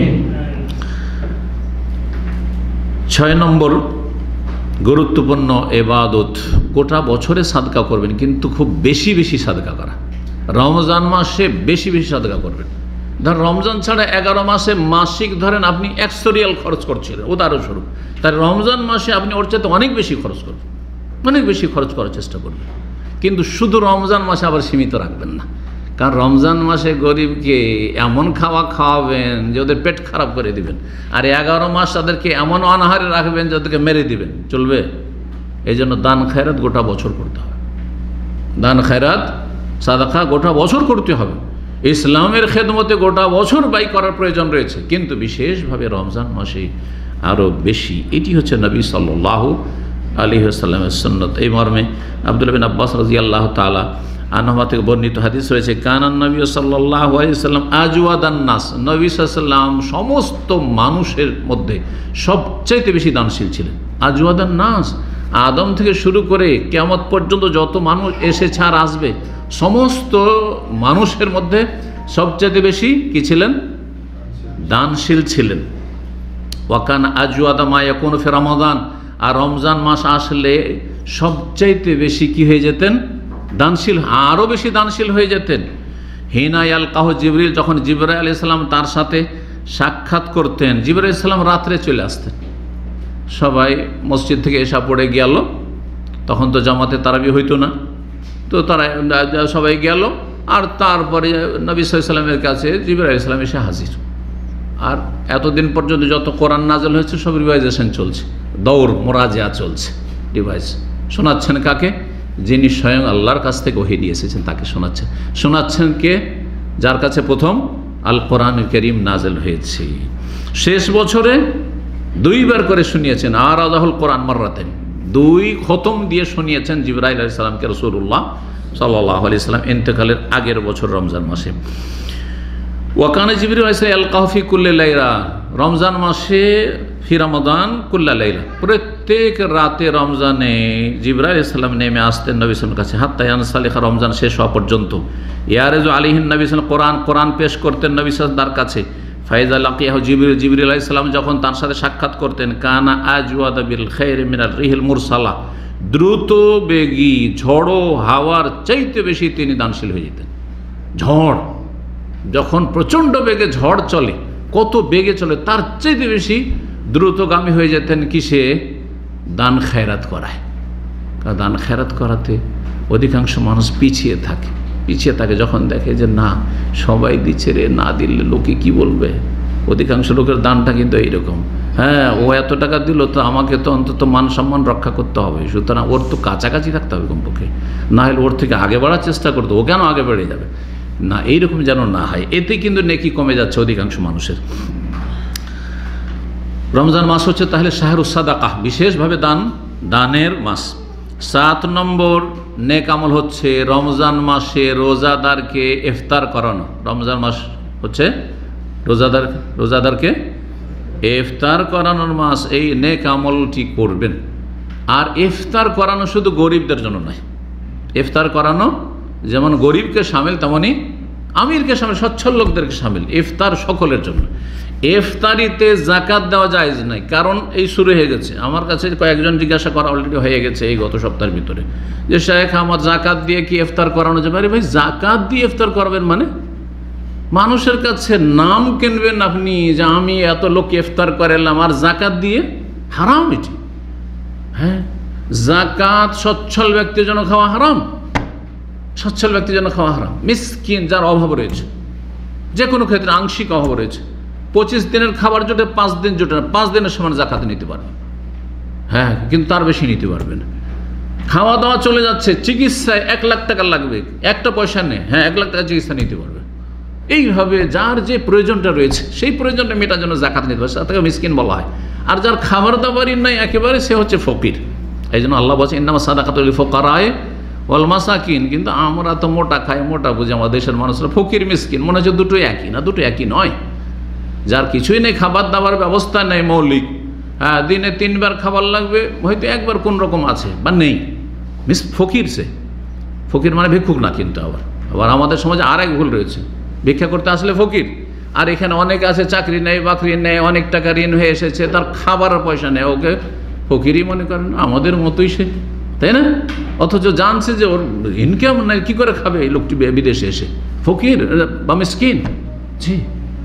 ছয় নম্বর গুরুত্বপূর্ণ ইবাদত, গোটা বছরে সাদকা করবেন, কিন্তু খুব বেশি বেশি সাদকা করা। রমজান মাসে বেশি বেশি সাদকা করবেন। ধর রমজান ছাড়া এগারো মাসে মাসিক ধরেন আপনি একশো রিয়াল খরচ করছিলেন উদাহরণস্বরূপ, তাই রমজান মাসে আপনি ওর চাইতে অনেক বেশি খরচ করবেন, অনেক বেশি খরচ করার চেষ্টা করবেন। কিন্তু শুধু রমজান মাসে আবার সীমিত রাখবেন না, কারণ রমজান মাসে গরিবকে এমন খাওয়া খাওয়াবেন যে ওদের পেট খারাপ করে দিবেন, আর এগারো মাস তাদেরকে এমন অনাহারে রাখবেন যে ওদেরকে মেরে দিবেন, চলবে? এই জন্য দান খায়রাত গোটা বছর করতে হবে। দান খায়রাত সাদাকা গোটা বছর করতে হবে। ইসলামের খেদমতে গোটা বছর ব্যয় করার প্রয়োজন রয়েছে, কিন্তু বিশেষভাবে রমজান মাসে আরও বেশি। এটি হচ্ছে নবী সাল্লাল্লাহু আলাইহি ওয়াসাল্লামের সুন্নত। এই মর্মে আব্দুল্লাহ বিন আব্বাস রাদিয়াল্লাহু তাআলা আনহুমা থেকে বর্ণিত হাদিস রয়েছে, কানান নবী সাল্লাল্লাহু আলাইহি ওয়াসাল্লাম আজওয়াদান নাস, নবী সাল্লাল্লাহু আলাইহি ওয়াসাল্লাম সমস্ত মানুষের মধ্যে সবচাইতে বেশি দানশীল ছিলেন। আজওয়াদান নাস, আদম থেকে শুরু করে কিয়ামত পর্যন্ত যত মানুষ এসেছে আর আসবে সমস্ত মানুষের মধ্যে সবচাইতে বেশি কি ছিলেন? দানশীল ছিলেন। ওয়াকান আজওয়াদা মা ইয়াকুনু ফি রমাদান, আর রমজান মাস আসলে সবচাইতে বেশি কি হয়ে যেতেন? দানশীল, আরও বেশি দানশীল হয়ে যেতেন। হিনা ইয়ালকাহু জিবরিল, যখন জিবরাইল আলাইহিস সালাম তার সাথে সাক্ষাৎ করতেন, জিবরাইল আলাইহিস সালাম রাত্রে চলে আসতেন। সবাই মসজিদ থেকে এসা পড়ে গেল, তখন তো জামাতে তারাবি হইতো না, তো তারা সবাই গেল, আর তারপরে নবী সাল্লাল্লাহু আলাইহি ওয়াসাল্লামের কাছে জিবরাইল আলাইহিস সালাম এসে হাজির। আর এতদিন পর্যন্ত যত কোরআন নাযিল হয়েছে সব রিভাইজেশন চলছে, দৌড় মোরাজা চলছে, রিভাইজ শোনাচ্ছেন কাকে? যিনি স্বয়ং আল্লাহর কাছ থেকে ওহী নিয়ে এসেছেন তাকে শোনাচ্ছেন। শোনাচ্ছেন কে? যার কাছে প্রথম আল কোরআনুল কারীম নাযিল হয়েছে। শেষ বছরে দুইবার করে শুনিয়েছেন, আর আদাহুল কোরআন মাররাতাইন, দুই খতম দিয়ে শুনিয়েছেন জিবরাইল আলাইহিস সালামকে রাসূলুল্লাহ সাল্লাল্লাহু আলাইহি ওয়াসাল্লাম ইন্তেকালের আগের বছর রমজান মাসে। ওয়াকানা জিবরিল আলাইহিস সালাম ইয়ালকাহু ফি কুল্লি লাইলা, রমজান মাসে ফি রমাদান কুল্লা লাইলা, প্রত্যেক রাতে রমজানে জিবরাইল আলাইহিস সালাম নেমে আসতেন নবী সাল্লাল্লাহু আলাইহি ওয়াসাল্লামের কাছে, হাত্তা ইয়ানসালিখা, রমজান শেষ হওয়া পর্যন্ত। ইয়ারেজু আলাইহিন নবী সাল্লাল্লাহু আলাইহি ওয়াসাল্লাম, কোরআন কোরআন পেশ করতেন নবী সাল্লাল্লাহু তার কাছে। ফাইজা লাকিয়াহু জিবরিল, জিবরিল আলাইহিস সালাম যখন তার সাথে সাক্ষাৎ করতেন, কানা আজওয়াদা বিল খাইরি মিনার রিহিল মুরসালা, দ্রুত বেগী ঝড়ো হাওয়ার চাইতে বেশি তিনি দানশীল হয়ে যেতেন। ঝড় যখন প্রচণ্ড বেগে ঝড় চলে, কত বেগে চলে, তার চাইতে বেশি দ্রুতগামী হয়ে যেতেন কিসে? দান খায়রাত করায়। কারণ দান খায়রাত করাতে অধিকাংশ মানুষ পিছিয়ে থাকে, পিছিয়ে থাকে যখন দেখে যে না সবাই দিচ্ছে রে, না দিলে লোকে কি বলবে। অধিকাংশ লোকের দানটা কিন্তু এইরকম, হ্যাঁ ও এত টাকা দিল তো আমাকে তো অন্তত মান সম্মান রক্ষা করতে হবে, সুতরাং ওর তো কাছাকাছি থাকতে হবে কমপক্ষে, না হলে ওর থেকে আগে বাড়ার চেষ্টা করতে, ও কেন আগে বেড়ে যাবে না, এইরকম যেন না হয়। এতে কিন্তু নেকি কমে যাচ্ছে অধিকাংশ মানুষের। রমজান মাস হচ্ছে তাহলে শাহরুস সাদাকাহ, বিশেষভাবে দান দানের মাস। সাত নম্বর নেক আমল হচ্ছে রমজান মাসে রোজাদারকে ইফতার করানো। রমজান মাস হচ্ছে রোজাদার রোজাদারকে ইফতার করানোর মাস, এই নেক আমলটি করবেন। আর ইফতার করানো শুধু গরিবদের জন্য নয়, ইফতার করানো যেমন গরিবকে সামিল তেমনই আমিরকে সামিল, সচ্ছল লোকদেরকে সামিল, ইফতার সকলের জন্য। ইফতারিতে জাকাত দেওয়া জায়েজ নাই, কারণ এই শুরু হয়ে গেছে। আমার কাছে কয়েকজন জিজ্ঞাসা করা অলরেডি হয়ে গেছে এই গত সপ্তাহের ভিতরে, যে শেখ আমার জাকাত দিয়ে কি ইফতার করানো যাবে? আরে ভাই, জাকাত দিয়ে ইফতার করবেন মানে মানুষের কাছে নাম কিনবেন আপনি যে আমি এত লোককে ইফতার করালাম, আর জাকাত দিয়ে? হারাম এটি। হ্যাঁ, জাকাত সচ্ছল ব্যক্তির জন্য খাওয়া হারাম, সচ্ছল ব্যক্তির জন্য খাওয়া হারাম। মিসকিন, যার অভাব রয়েছে, যে কোনো ক্ষেত্রে আংশিক অভাব রয়েছে, পঁচিশ দিনের খাবার জোটে, পাঁচ দিন জোটে না, পাঁচ দিনের সমান জাকাত নিতে পারবে, হ্যাঁ, কিন্তু তার বেশি নিতে পারবে না। খাওয়া দাওয়া চলে যাচ্ছে, চিকিৎসায় এক লাখ টাকা লাগবে, একটা পয়সা নেই, হ্যাঁ এক লাখ টাকা চিকিৎসা নিতে পারবে। এইভাবে যার যে প্রয়োজনটা রয়েছে সেই প্রয়োজনটা মেটার জন্য জাকাত নিতে পারবে, তাকে মিসকিন বলা হয়। আর যার খাবার দাবারই নাই একেবারে, সে হচ্ছে ফকির। এই জন্য আল্লাহ বলছে ইন্নামা সাদাকাতুল লিল ফুকারায়ে ওয়াল মাসাকিন, কিন্তু আমরা তো মোটা খাই, মোটা বুঝি আমাদের দেশের মানুষরা, ফকির মিসকিন মনে হচ্ছে দুটো একই, না দুটো একই নয়। যার কিছুই নেই, খাবার দাবার ব্যবস্থা নেই মৌলিক, হ্যাঁ দিনে তিনবার খাবার লাগবে, হয়তো একবার কোন রকম আছে বা নেই, মিস ফকির সে। ফকির মানে ভিক্ষুক না, কিন্তু আবার আবার আমাদের সমাজে আর এক ভুল রয়েছে, ভিক্ষা করতে আসলে ফকির। আর এখানে অনেক আছে চাকরি নেই বাকরি নেই, অনেক টাকা ঋণ হয়ে এসেছে, তার খাবারের পয়সা নেই, ওকে ফকিরই মনে করেন, আমাদের মতোই সে, তাই না? অথচ জানছে যে ওর ইনকাম নাই, কী করে খাবে এই লোকটি বিদেশে এসে, ফকির বা মিসকিন। জি,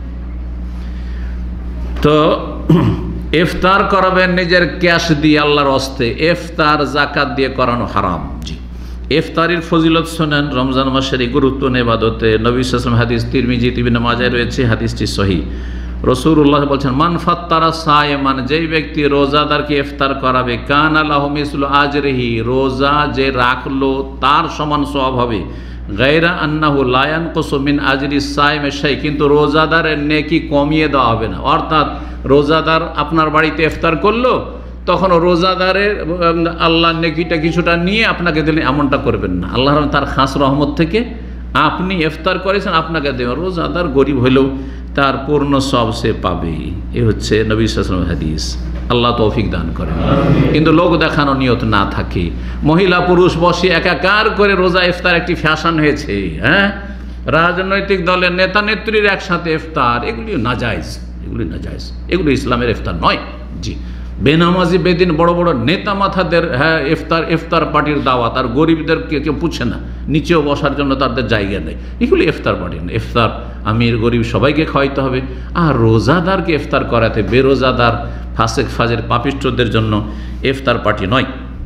তো ইফতার করাবেন নিজের ক্যাশ দিয়ে আল্লাহর হস্তে, ইফতার জাকাত দিয়ে করানো হারাম। জি, ইফতারির ফজিলত শোনেন, রমজান মাসের এই গুরুত্ব ইবাদতে। নবী সাল্লাল্লাহু আলাইহি ওয়াসাল্লাম হাদিস তিরমিজি ইবনে মাজায় রয়েছে, হাদিসটি সহিহ। রাসূলুল্লাহ বলছেন, মান ফাত্তারা সায়েমান, যেই ব্যক্তি রোজাদারকে ইফতার করাবে, কানা লাহু মিসলু আজরিহি, রোজা যে রাখলো তার সমান সওয়াব হবে। গায়রা আন্নাহু লা ইয়ানকুসু মিন আজরি সায়েমি শাই, কিন্তু রোজাদারের নেকি কমিয়ে দেওয়া হবে না। অর্থাৎ রোজাদার আপনার বাড়িতে ইফতার করলো, তখন রোজাদারের আল্লাহ নেকিটা কিছুটা নিয়ে আপনাকে দিলেন, এমনটা করবেন না। আল্লাহ তার খাস রহমত থেকে আপনি ইফতার করেছেন, আপনাকে দেবেন। রোজাদার গরিব হলেও তার পূর্ণ সব সে পাবে। এ হচ্ছে নবী সাল্লাল্লাহু আলাইহি ওয়াসাল্লামের হাদিস। আল্লাহ তৌফিক দান করেন। কিন্তু লোক দেখানো নিয়ত না থাকে, মহিলা পুরুষ বসে একাকার করে রোজা ইফতার একটি ফ্যাশন হয়েছে। হ্যাঁ, রাজনৈতিক দলের নেতা নেত্রীর একসাথে ইফতার, এগুলি নাজায়েজ, এগুলি নাজায়েজ, এগুলি ইসলামের ইফতার নয়। জি, বেনামাজি বেদিন বড় বড় নেতা মাথাদের হ্যাঁ ইফতার ইফতার পার্টির দাওয়াত, আর গরিবদেরকে কেউ পুছে না, নিচেও বসার জন্য তাদের জায়গা নেই, এগুলি ইফতার পার্টি না। ইফতার আমির গরিব সবাইকে খাওয়াইতে হবে। আর রোজাদারকে ইফতার করাতে, বেরোজাদার ফাসেক ফাজের পাপিষ্ঠদের জন্য ইফতার পার্টি নয়।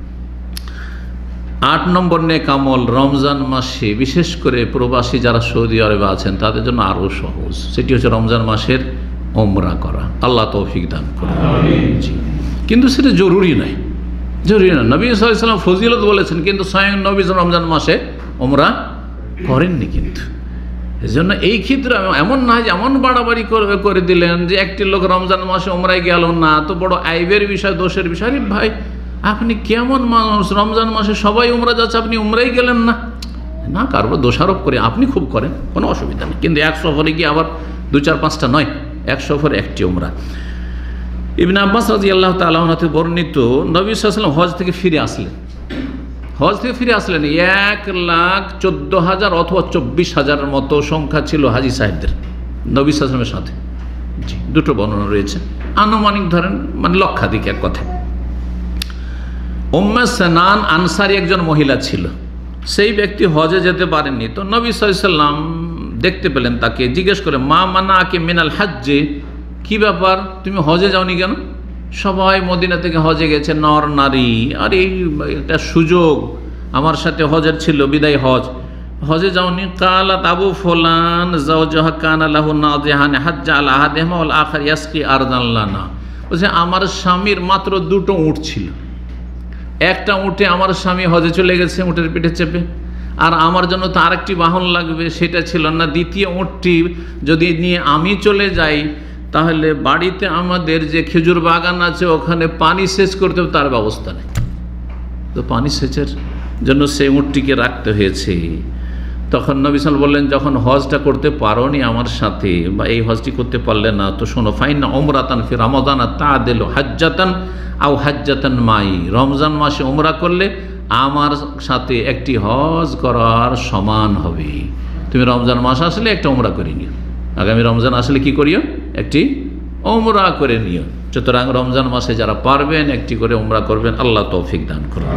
আট নম্বর নেক আমল, রমজান মাসে বিশেষ করে প্রবাসী যারা সৌদি আরবে আছেন তাদের জন্য আরও সহজ, সেটি হচ্ছে রমজান মাসের ওমরা করা। আল্লাহ তৌফিক দান করেন। জি, কিন্তু সেটা জরুরি নয়, জরুরি না। নবী সাল্লাল্লাহু আলাইহি ওয়াসাল্লাম ফজিলত বলেছেন, কিন্তু স্বয়ং নবী রমজান মাসে ওমরা করেননি। কিন্তু এজন্য এই ক্ষেত্রে এমন না যে এমন বাড়াবাড়ি করে দিলেন যে একটি লোক রমজান মাসে ওমরায় গেল না, তো বড় আইবের বিষয়, দোষের বিষয়। আরে ভাই, আপনি কেমন মানুষ, রমজান মাসে সবাই উমরা যাচ্ছে, আপনি উমরাই গেলেন না? না, কারো দোষারোপ করে, আপনি খুব করেন, কোনো অসুবিধা নেই। কিন্তু এক সফরে গিয়ে আবার দু চার পাঁচটা নয়, এক সফরে একটি উমরা। ইবনে আব্বাস রাদিয়াল্লাহু তাআলা আনহু থেকে বর্ণিত, নবী সাল্লাল্লাহু আলাইহি ওয়াসাল্লাম হজ থেকে ফিরে আসলেন, হজ থেকে ফিরে আসলেন এক লাখ চোদ্দ হাজার অথবা চব্বিশ হাজারের মতো সংখ্যা ছিল হাজি সাহেবদের নবী সাল্লাল্লাহু আলাইহি ওয়াসাল্লামের সাথে। জি, দুটো বর্ণনা রয়েছে, আনুমানিক ধরেন মানে লক্ষাধিক এক কথা। উম্মে সানান আনসারী একজন মহিলা ছিল, সেই ব্যক্তি হজে যেতে পারেননি। তো নবী সাল্লাল্লাহু আলাইহি ওয়াসাল্লাম দেখতে পেলেন তাকে, জিজ্ঞেস করে, মা মানা আকে মিনাল হাজ্জে, কী ব্যাপার, তুমি হজে যাওনি কেন? সবাই মদিনা থেকে হজে গেছে, নর নারী, আর এই একটা সুযোগ আমার সাথে হজের ছিল, বিদায় হজ, হজে যাওনি? কালাত আবু ফুলান যাওজাহা কানা লাহু নাযিহান হাজ্জা আলা আহাদিহিমা ওয়াল আখার ইয়াসকি আরদান লানা। বলছে, আমার স্বামীর মাত্র দুটো উট ছিল, একটা উটে আমার স্বামী হজে চলে গেছে উটের পিঠে চেপে, আর আমার জন্য তো আরেকটি বাহন লাগবে, সেটা ছিল না। দ্বিতীয় উটটি যদি নিয়ে আমি চলে যাই, তাহলে বাড়িতে আমাদের যে খেজুর বাগান আছে ওখানে পানি সেচ করতে হবে, তার ব্যবস্থা নেই। তো পানি সেচের জন্য সেই উটটিকে রাখতে হয়েছে। তখন নবী সাল্লাল্লাহু আলাইহি ওয়াসাল্লাম বললেন, যখন হজটা করতে পারোনি আমার সাথে, বা এই হজটি করতে পারলে না, তো শোনো, ফাইনা উমরাতান ফি রমাদান তা'দিলু হাজ্জাতান আও হাজ্জাতান মাই, রমজান মাসে উমরা করলে আমার সাথে একটি হজ করার সমান হবে। তুমি রমজান মাস আসলে একটা উমরা করে নিও, আগামী রমজান আসলে কি করিও, একটি উমরা করে নিও। সুতরাং রমজান মাসে যারা পারবেন একটি করে উমরা করবেন, আল্লাহ তৌফিক দান করুন।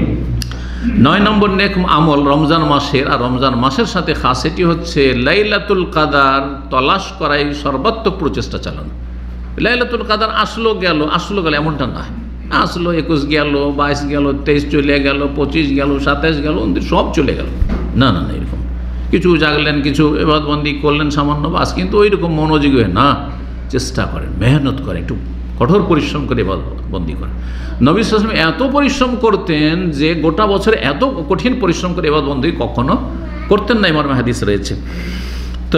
নয় নম্বর নেক আমল রমজান মাসের, আর রমজান মাসের সাথে খাস, এটি হচ্ছে লাইলাতুল কাদার তলাশ করাই সর্বাত্মক প্রচেষ্টা চালানো। লাইলাতুল কাদার আসলো গেল, আসলো গেল এমনটা না, আসলো একুশ গেল, বাইশ গেল, তেইশ চলে গেল, পঁচিশ গেল, সাতাইশ গেল, সব চলে গেল, না না না, এরকম কিছু জাগলেন, কিছু এবাদতবন্দি করলেন সামান্য, বাস, কিন্তু ওই রকম মনোযোগী হয়ে না, চেষ্টা করেন, মেহনত করেন, একটু কঠোর পরিশ্রম করে এবাদতবন্দি করেন। নবী সাল্লাল্লাহু আলাইহি ওয়াসাল্লাম এত পরিশ্রম করতেন যে গোটা বছরে এত কঠিন পরিশ্রম করে এবাদতবন্দি কখনো করতেন না, মর্মে হাদিস রয়েছে। তো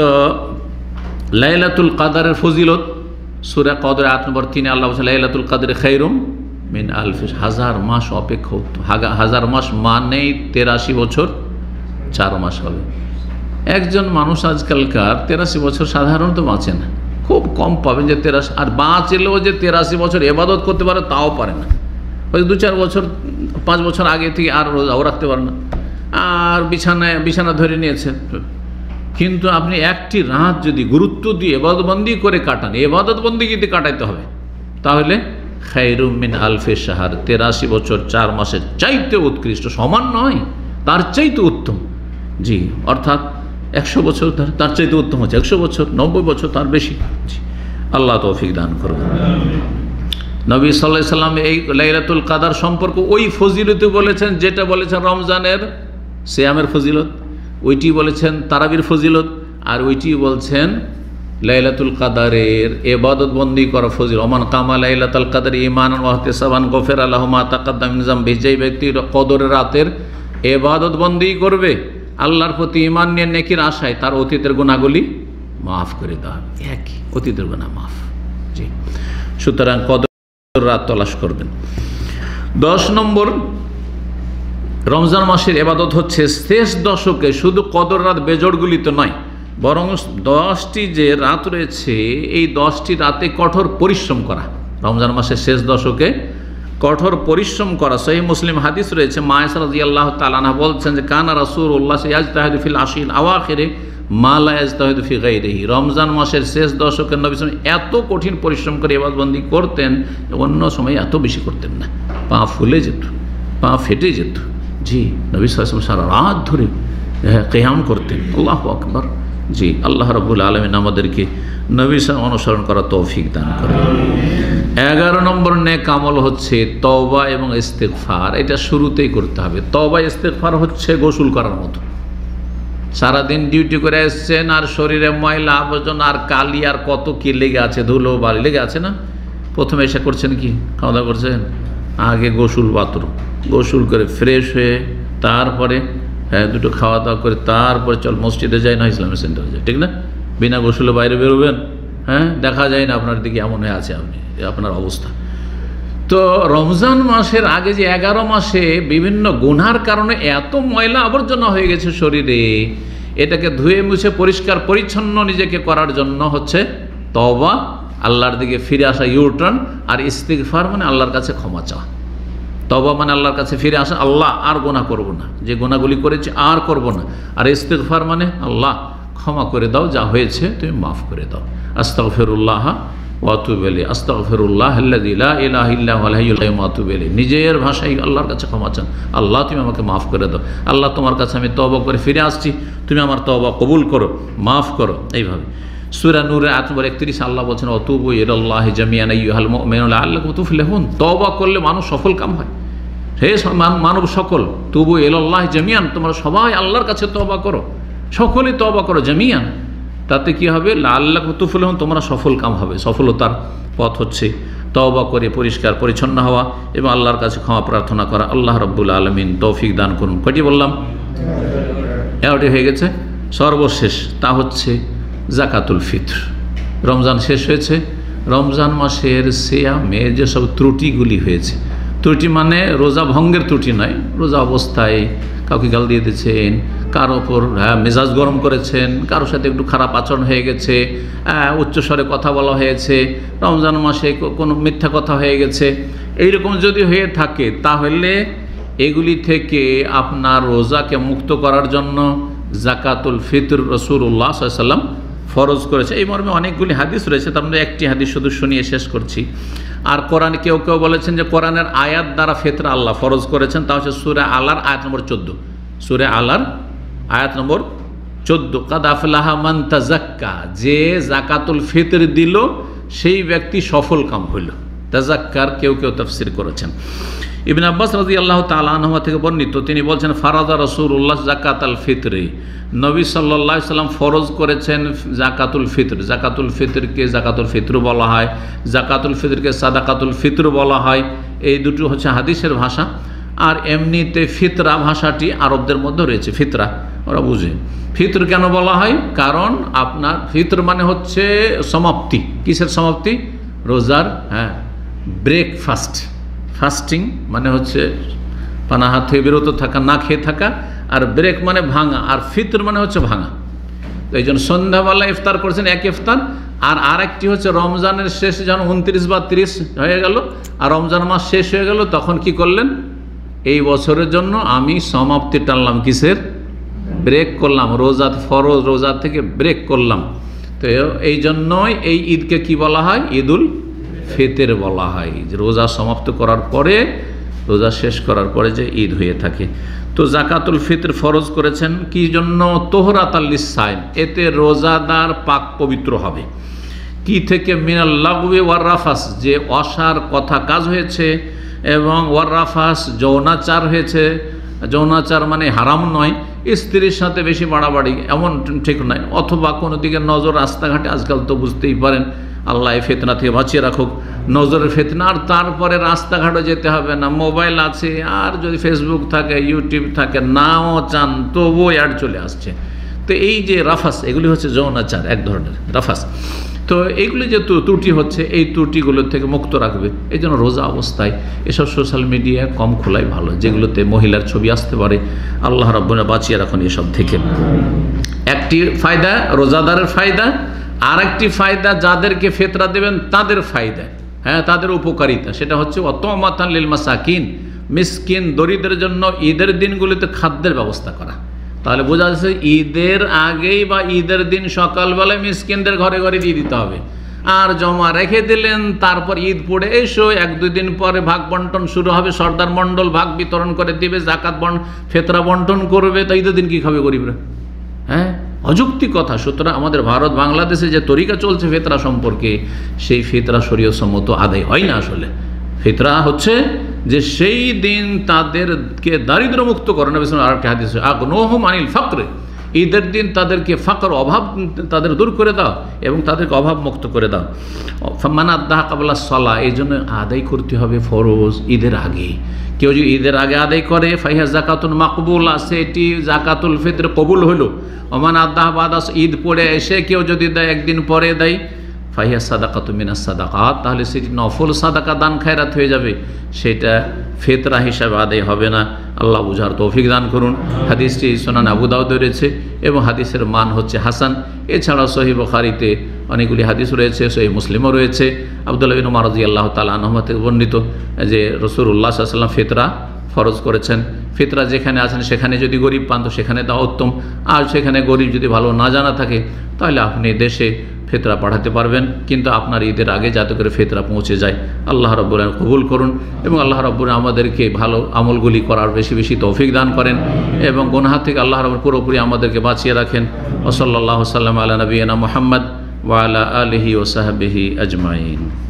লাইলাতুল কাদারের ফজিলত, সূরা কদর আয়াত নম্বর তিনে আল্লাহ বলেছেন, লাইলাতুল কাদরে খায়রুম মিন আলফি, হাজার মাস অপেক্ষা উত্তম। হাজার মাস মানেই তেরাশি বছর চার মাস হবে। একজন মানুষ আজকালকার তেরাশি বছর সাধারণত বাঁচে না, খুব কম পাবেন যে তেরাশি, আর বাঁচলেও যে তেরাশি বছর এবাদত করতে পারে তাও পারে না। হয়তো দু চার বছর পাঁচ বছর আগে থেকে আর রোজাও রাখতে পারে না, আর বিছানায় বিছানা ধরে নিয়েছে। কিন্তু আপনি একটি রাত যদি গুরুত্ব দিয়ে এবাদতবন্দি করে কাটান, এবাদতবন্দিতে কাটাইতে হবে, তাহলে খায়রুম মিন আলফে শাহর, তেরাশি বছর চার মাসের চাইতে উৎকৃষ্ট, সমান নয়, তার চাইতে উত্তম। জি, অর্থাৎ একশো বছর তার চাইতে উত্তম হচ্ছে, একশো বছর, নব্বই বছর তার বেশি। জি, আল্লাহ তৌফিক দান করুন। নবী সাল্লাল্লাহু আলাইহি সাল্লাম এই লাইলাতুল কাদার সম্পর্কে ওই ফজিলতে বলেছেন যেটা বলেছেন রমজানের সিয়ামের ফজিলত, ওইটি বলেছেন তারাবির ফজিলত, আর ওইটি বলছেন লাইলাতুল কাদারের ইবাদত বন্দি করা ফজিলত। ওমান কামা লাইলাতুল কাদর ঈমানান ওয়া ইহতিসাবান গফিরা লাহু মা তাকাদ্দাম মিন যামবি, যেই ব্যক্তি কদরের রাতের ইবাদত বন্দি করবে আল্লাহর প্রতি ঈমান নিয়ে নেকির আশায়, তার অতীতের গুনাহগুলি মাফ করে দেওয়া হবে। একই, অতীতের গুনাহ মাফ। জি, সুতরাং কদর রাত তলাশ করবেন। দশ নম্বর, রমজান মাসের ইবাদত হচ্ছে শেষ দশকে শুধু কদর রাত বেজোড়গুলিতে নয়, বরং দশটি যে রাত রয়েছে এই দশটি রাতে কঠোর পরিশ্রম করা। রমজান মাসের শেষ দশকে কঠোর পরিশ্রম করা। সহিহ মুসলিম হাদিস রয়েছে, মা আয়েশা রাদিয়াল্লাহু তাআলা আনহা বলছেন যে কানা রাসূলুল্লাহ ইয়াজতাহিদু ফিল আশরিল আওয়াখিরে মা লা ইয়াজতাহিদু ফি গায়রিহি। রমজান মাসের শেষ দশকে নবী সাল্লাল্লাহু আলাইহি ওয়াসাল্লাম এত কঠিন পরিশ্রম করে ইবাদতবন্দি করতেন, অন্য সময় এত বেশি করতেন না। পা ফুলে যেত, পা ফেটে যেত। জি, নবী সাল্লাল্লাহু আলাইহি ওয়াসাল্লাম সারা রাত ধরে কিয়াম করতেন। আল্লাহু আকবার। জি, আল্লাহ রাব্বুল আলামিন আমাদেরকে নবী সাল্লাল্লাহু অনুসরণ করার তৌফিক দান করেন। এগারো নম্বর নেক আমল হচ্ছে তওবা এবং ইস্তেগফার। এটা শুরুতেই করতে হবে। তওবা ইস্তেগফার হচ্ছে গোসল করার মতো। সারাদিন ডিউটি করে এসছেন আর শরীরে ময়লা আবর্জনা আর কালি আর কত কি লেগে আছে, ধুলো বালি লেগে আছে না। প্রথমে এসে করছেন কি, খাওয়া দাওয়া করছেন, আগে গোসল বাথরুম, গোসল করে ফ্রেশ হয়ে তারপরে হ্যাঁ দুটো খাওয়া দাওয়া করে তারপরে চল মসজিদে যাই না ইসলামিক সেন্টারে যাই, ঠিক না? বিনা গোসলে বাইরে বেরোবেন, হ্যাঁ দেখা যায় না আপনার দিকে এমন হয়ে আছে আপনি, আপনার অবস্থা। তো রমজান মাসের আগে যে এগারো মাসে বিভিন্ন গুনার কারণে এত ময়লা আবর্জনা হয়ে গেছে শরীরে, এটাকে ধুয়ে মুছে পরিষ্কার পরিচ্ছন্ন নিজেকে করার জন্য হচ্ছে তওবা, আল্লাহর দিকে ফিরে আসা, ইউটার্ন। আর ইস্তিগফার মানে আল্লাহর কাছে ক্ষমা চাওয়া। তওবা মানে আল্লাহর কাছে ফিরে আসা, আল্লাহ আর গুনাহ করব না, যে গুনাহগুলি করেছি আর করব না। আর ইস্তিগফার মানে আল্লাহ ক্ষমা করে দাও, যা হয়েছে তুমি মাফ করে দাও। আস্তাগফিরুল্লাহ ওয়া আতুবু ইলাইহি, আস্তাগফিরুল্লাহ আল্লাযী লা ইলাহা ইল্লা হুয়াল হাইয়ুল কাইয়্যুম ওয়া আতুবু ইলাইহি। নিজের ভাষায় আল্লাহর কাছে ক্ষমা চান, আল্লাহ তুমি আমাকে মাফ করে দাও, আল্লাহ তোমার কাছে আমি তওবা করে ফিরে আসছি, তুমি আমার তওবা কবুল করো, মাফ করো। এইভাবে সূরা নূরের আয়াত নম্বর একত্রিশ আল্লাহ বলছেন ওয়াতুবু ইলাল্লাহি জামিআন আইয়ুহাল মুমিনুনা লাআল্লাকুম তুফলিহুন। তওবা করলে মানুষ সফল কাম হয়। হে মানব সকল, তুবু ইলাল্লাহি জামিআন, তোমরা সবাই আল্লাহর কাছে তওবা করো, সকলেই তওবা করো জামিআন। তাতে কি হবে, লাআল্লাকুম তুফলিহুন, তোমরা সফল কাম হবে। সফলতার পথ হচ্ছে তওবা করে পরিষ্কার পরিচ্ছন্ন হওয়া এবং আল্লাহর কাছে ক্ষমা প্রার্থনা করা। আল্লাহ রাব্বুল আলামিন তৌফিক দান করুন। কয়টি বললাম? এগারোটি হয়ে গেছে। সর্বশেষ তা হচ্ছে জাকাতুল ফিতর। রমজান শেষ হয়েছে, রমজান মাসের সিয়ামে যেসব ত্রুটিগুলি হয়েছে, ত্রুটি মানে রোজা ভঙ্গের ত্রুটি নয়, রোজা অবস্থায় কাউকে গাল দিয়ে দিয়েছেন, কারো ওপর হ্যাঁ মেজাজ গরম করেছেন, কারোর সাথে একটু খারাপ আচরণ হয়ে গেছে, উচ্চস্বরে কথা বলা হয়েছে, রমজান মাসে কোনো মিথ্যা কথা হয়ে গেছে, এইরকম যদি হয়ে থাকে তাহলে এগুলি থেকে আপনার রোজাকে মুক্ত করার জন্য জাকাতুল ফিতর রাসূলুল্লাহ সাল্লাল্লাহু আলাইহি ওয়াসাল্লাম ফরজ করেছে। এই মর্মে অনেকগুলি হাদিস রয়েছে, তার মধ্যে একটি হাদিস শুধু শুনিয়ে শেষ করছি। আর কোরআনে কেউ কেউ বলেছেন যে কোরআনের আয়াত দ্বারা ফিতরা আল্লাহ ফরজ করেছেন, তা হচ্ছে সূরা আলার আয়াত নম্বর চোদ্দো। সূরা আলার আয়াত নম্বর চোদ্দো, কাদ আফলাহা মান তাযাক্কা, যে জাকাতুল ফিতর দিল সেই ব্যক্তি সফল কাম হইল। তাযাক্কার কেউ কেউ তাফসীর করেছেন। ইবনে আব্বাস রাদিয়াল্লাহু তাআলা আনহু থেকে বর্ণিত, তিনি বলছেন ফারাদা রাসূলুল্লাহ যাকাতাল ফিতরি, নবী সাল্লাল্লাহু আলাইহি সাল্লাম ফরজ করেছেন জাকাতুল ফিতর। জাকাতুল ফিতরকে জাকাতুল ফিতর বলা হয়, জাকাতুল ফিতরকে সাদাকাতুল ফিতর বলা হয়। এই দুটো হচ্ছে হাদিসের ভাষা। আর এমনিতে ফিতরা ভাষাটি আরবদের মধ্যে রয়েছে, ফিতরা ওরা বুঝে। ফিতর কেন বলা হয়? কারণ আপনার ফিতর মানে হচ্ছে সমাপ্তি। কিসের সমাপ্তি? রোজার, হ্যাঁ ব্রেকফাস্ট, ফাস্টিং মানে হচ্ছে পানা হাত থেকে বিরত থাকা, না খেয়ে থাকা, আর ব্রেক মানে ভাঙা, আর ফিতর মানে হচ্ছে ভাঙা। তো এই জন্য সন্ধ্যাবেলা ইফতার করেছেন এক ইফতার, আর আরেকটি হচ্ছে রমজানের শেষ যখন উনত্রিশ বা তিরিশ হয়ে গেল আর রমজান মাস শেষ হয়ে গেল, তখন কি করলেন, এই বছরের জন্য আমি সমাপ্তি টানলাম, কিসের, ব্রেক করলাম, রোজা, ফরজ রোজা থেকে ব্রেক করলাম। তো এই জন্যই এই ঈদকে কি বলা হয়, ঈদুল ফিতর বলা হয়। রোজা সমাপ্ত করার পরে, রোজা শেষ করার পরে যে ঈদ হয়ে থাকে। তো জাকাতুল ফিতর ফরজ করেছেন কি জন্য, তোহরাতাল লিসাইম, এতে রোজাদার পাক পবিত্র হবে। কি থেকে, মিনাল লাগওয়ি ওয়ার রাফাস, যে অসার কথা কাজ হয়েছে, এবং ওয়ার রাফাস যৌনাচার হয়েছে। যৌনাচার মানে হারাম নয়, স্ত্রীর সাথে বেশি বাড়াবাড়ি এমন ঠিক নয়, অথবা কোনো দিকে নজর, রাস্তাঘাটে আজকাল তো বুঝতেই পারেন, আল্লাহ এই ফিতনা থেকে বাঁচিয়ে রাখুক, নজরের ফিতনা। আর তারপরে রাস্তাঘাটে যেতে হবে না, মোবাইল আছে, আর যদি ফেসবুক থাকে, ইউটিউব থাকে, নাও চান তবুও অ্যাড চলে আসছে। তো এই যে রাফাস, এগুলি হচ্ছে যৌনাচার এক ধরনের রাফাস। তো এইগুলি যে ত্রুটি হচ্ছে, এই ত্রুটিগুলোর থেকে মুক্ত রাখবে। এই জন্য রোজা অবস্থায় এসব সোশ্যাল মিডিয়া কম খোলাই ভালো, যেগুলোতে মহিলার ছবি আসতে পারে। আল্লাহ রাব্বুনা বাঁচিয়ে রাখুন এসব থেকে। একটি ফায়দা রোজাদারের ফায়দা, আর একটি ফায়দা যাদেরকে ফিতরা দেবেন তাদের ফায়দা, হ্যাঁ, তাদের উপকারিতা। সেটা হচ্ছে অতমাতান লিল মাসাকিন, মিসকিন দরিদ্রের জন্য ঈদের দিনগুলিতে খাদ্যের ব্যবস্থা করা। তাহলে বোঝা যাচ্ছে ঈদের আগেই বা ঈদের দিন সকালবেলায় মিসকিনদের ঘরে ঘরে দিয়ে দিতে হবে। আর জমা রেখে দিলেন, তারপর ঈদ পড়ে এসো, এক দুই দিন পরে ভাগ বন্টন শুরু হবে, সর্দার মণ্ডল ভাগ বিতরণ করে দিবে, জাকাত বন ফিতরা বন্টন করবে। তো ঈদের দিন কী খাবে গরিবরা? হ্যাঁ, অযৌক্তিক কথা। সুতরাং আমাদের ভারত বাংলাদেশে যে তরিকা চলছে ফিতরা সম্পর্কে, সেই ফিতরা শরীয়তসম্মত আদায় হয় না। আসলে ফিতরা হচ্ছে যে সেই দিন তাদেরকে দারিদ্র মুক্ত করে। নবী সাল্লাল্লাহু আলাইহি ওয়াসাল্লাম আরেকটি হাদিস, আগনুহুম আনিল ফাকর, ঈদের দিন তাদেরকে ফাকর, অভাব তাদের দূর করে দাও এবং তাদেরকে অভাব মুক্ত করে দাও। মান আদ্দাহা ক্বাবলা সালাহ, এই জন্য আদায় করতে হবে ফরজ ঈদের আগে। কেউ যদি ঈদের আগে আদায় করে, ফাহিয়া জাকাতুন মাকবুলা, সেটি জাকাতুল ফিতর কবুল হলো। ওমান আদ্দাহা বাদা, ঈদ পড়ে এসে কেউ যদি দেয়, একদিন পরে দেয়, ফাহিয়া সাদাকাতু মিনাস সাদাকাত, তাহলে সেটি নফল সাদাকা, দান খায়রাত হয়ে যাবে, সেটা ফিতরা হিসাবে আদায় হবে না। আল্লাহ বুঝার তৌফিক দান করুন। হাদিসটি সুনান আবু দাউদে রয়েছে এবং হাদিসের মান হচ্ছে হাসান। এছাড়াও সহিহ বুখারীতে অনেকগুলি হাদিস রয়েছে, সহিহ মুসলিমও রয়েছে। আব্দুল্লাহ বিন উমর রাদিয়াল্লাহু তাআলা আনহু থেকে বর্ণিত যে রাসূলুল্লাহ সাল্লাল্লাহু আলাইহি ওয়াসাল্লাম ফিতরা ফরজ করেছেন। ফিতরা যেখানে আছেন সেখানে যদি গরিব পান তো সেখানে দেওয়া উত্তম, আর সেখানে গরিব যদি ভালো না জানা থাকে তাহলে আপনি দেশে ফিতরা পাঠাতে পারবেন, কিন্তু আপনার ঈদের আগে যাতে করে ফিতরা পৌঁছে যায়। আল্লাহ রাব্বুল আলামিন কবুল করুন এবং আল্লাহ রাব্বুল আলামিন আমাদেরকে ভালো আমলগুলি করার বেশি বেশি তৌফিক দান করেন এবং গুনাহ থেকে আল্লাহ রাব্বুল পুরোপুরি আমাদেরকে বাঁচিয়ে রাখেন। ওয়া সাল্লাল্লাহু সাল্লাম আলা নবিয়িনা মুহাম্মদ ওয়া আলা আলিহি ওয়া সাহবিহি আজমাইন।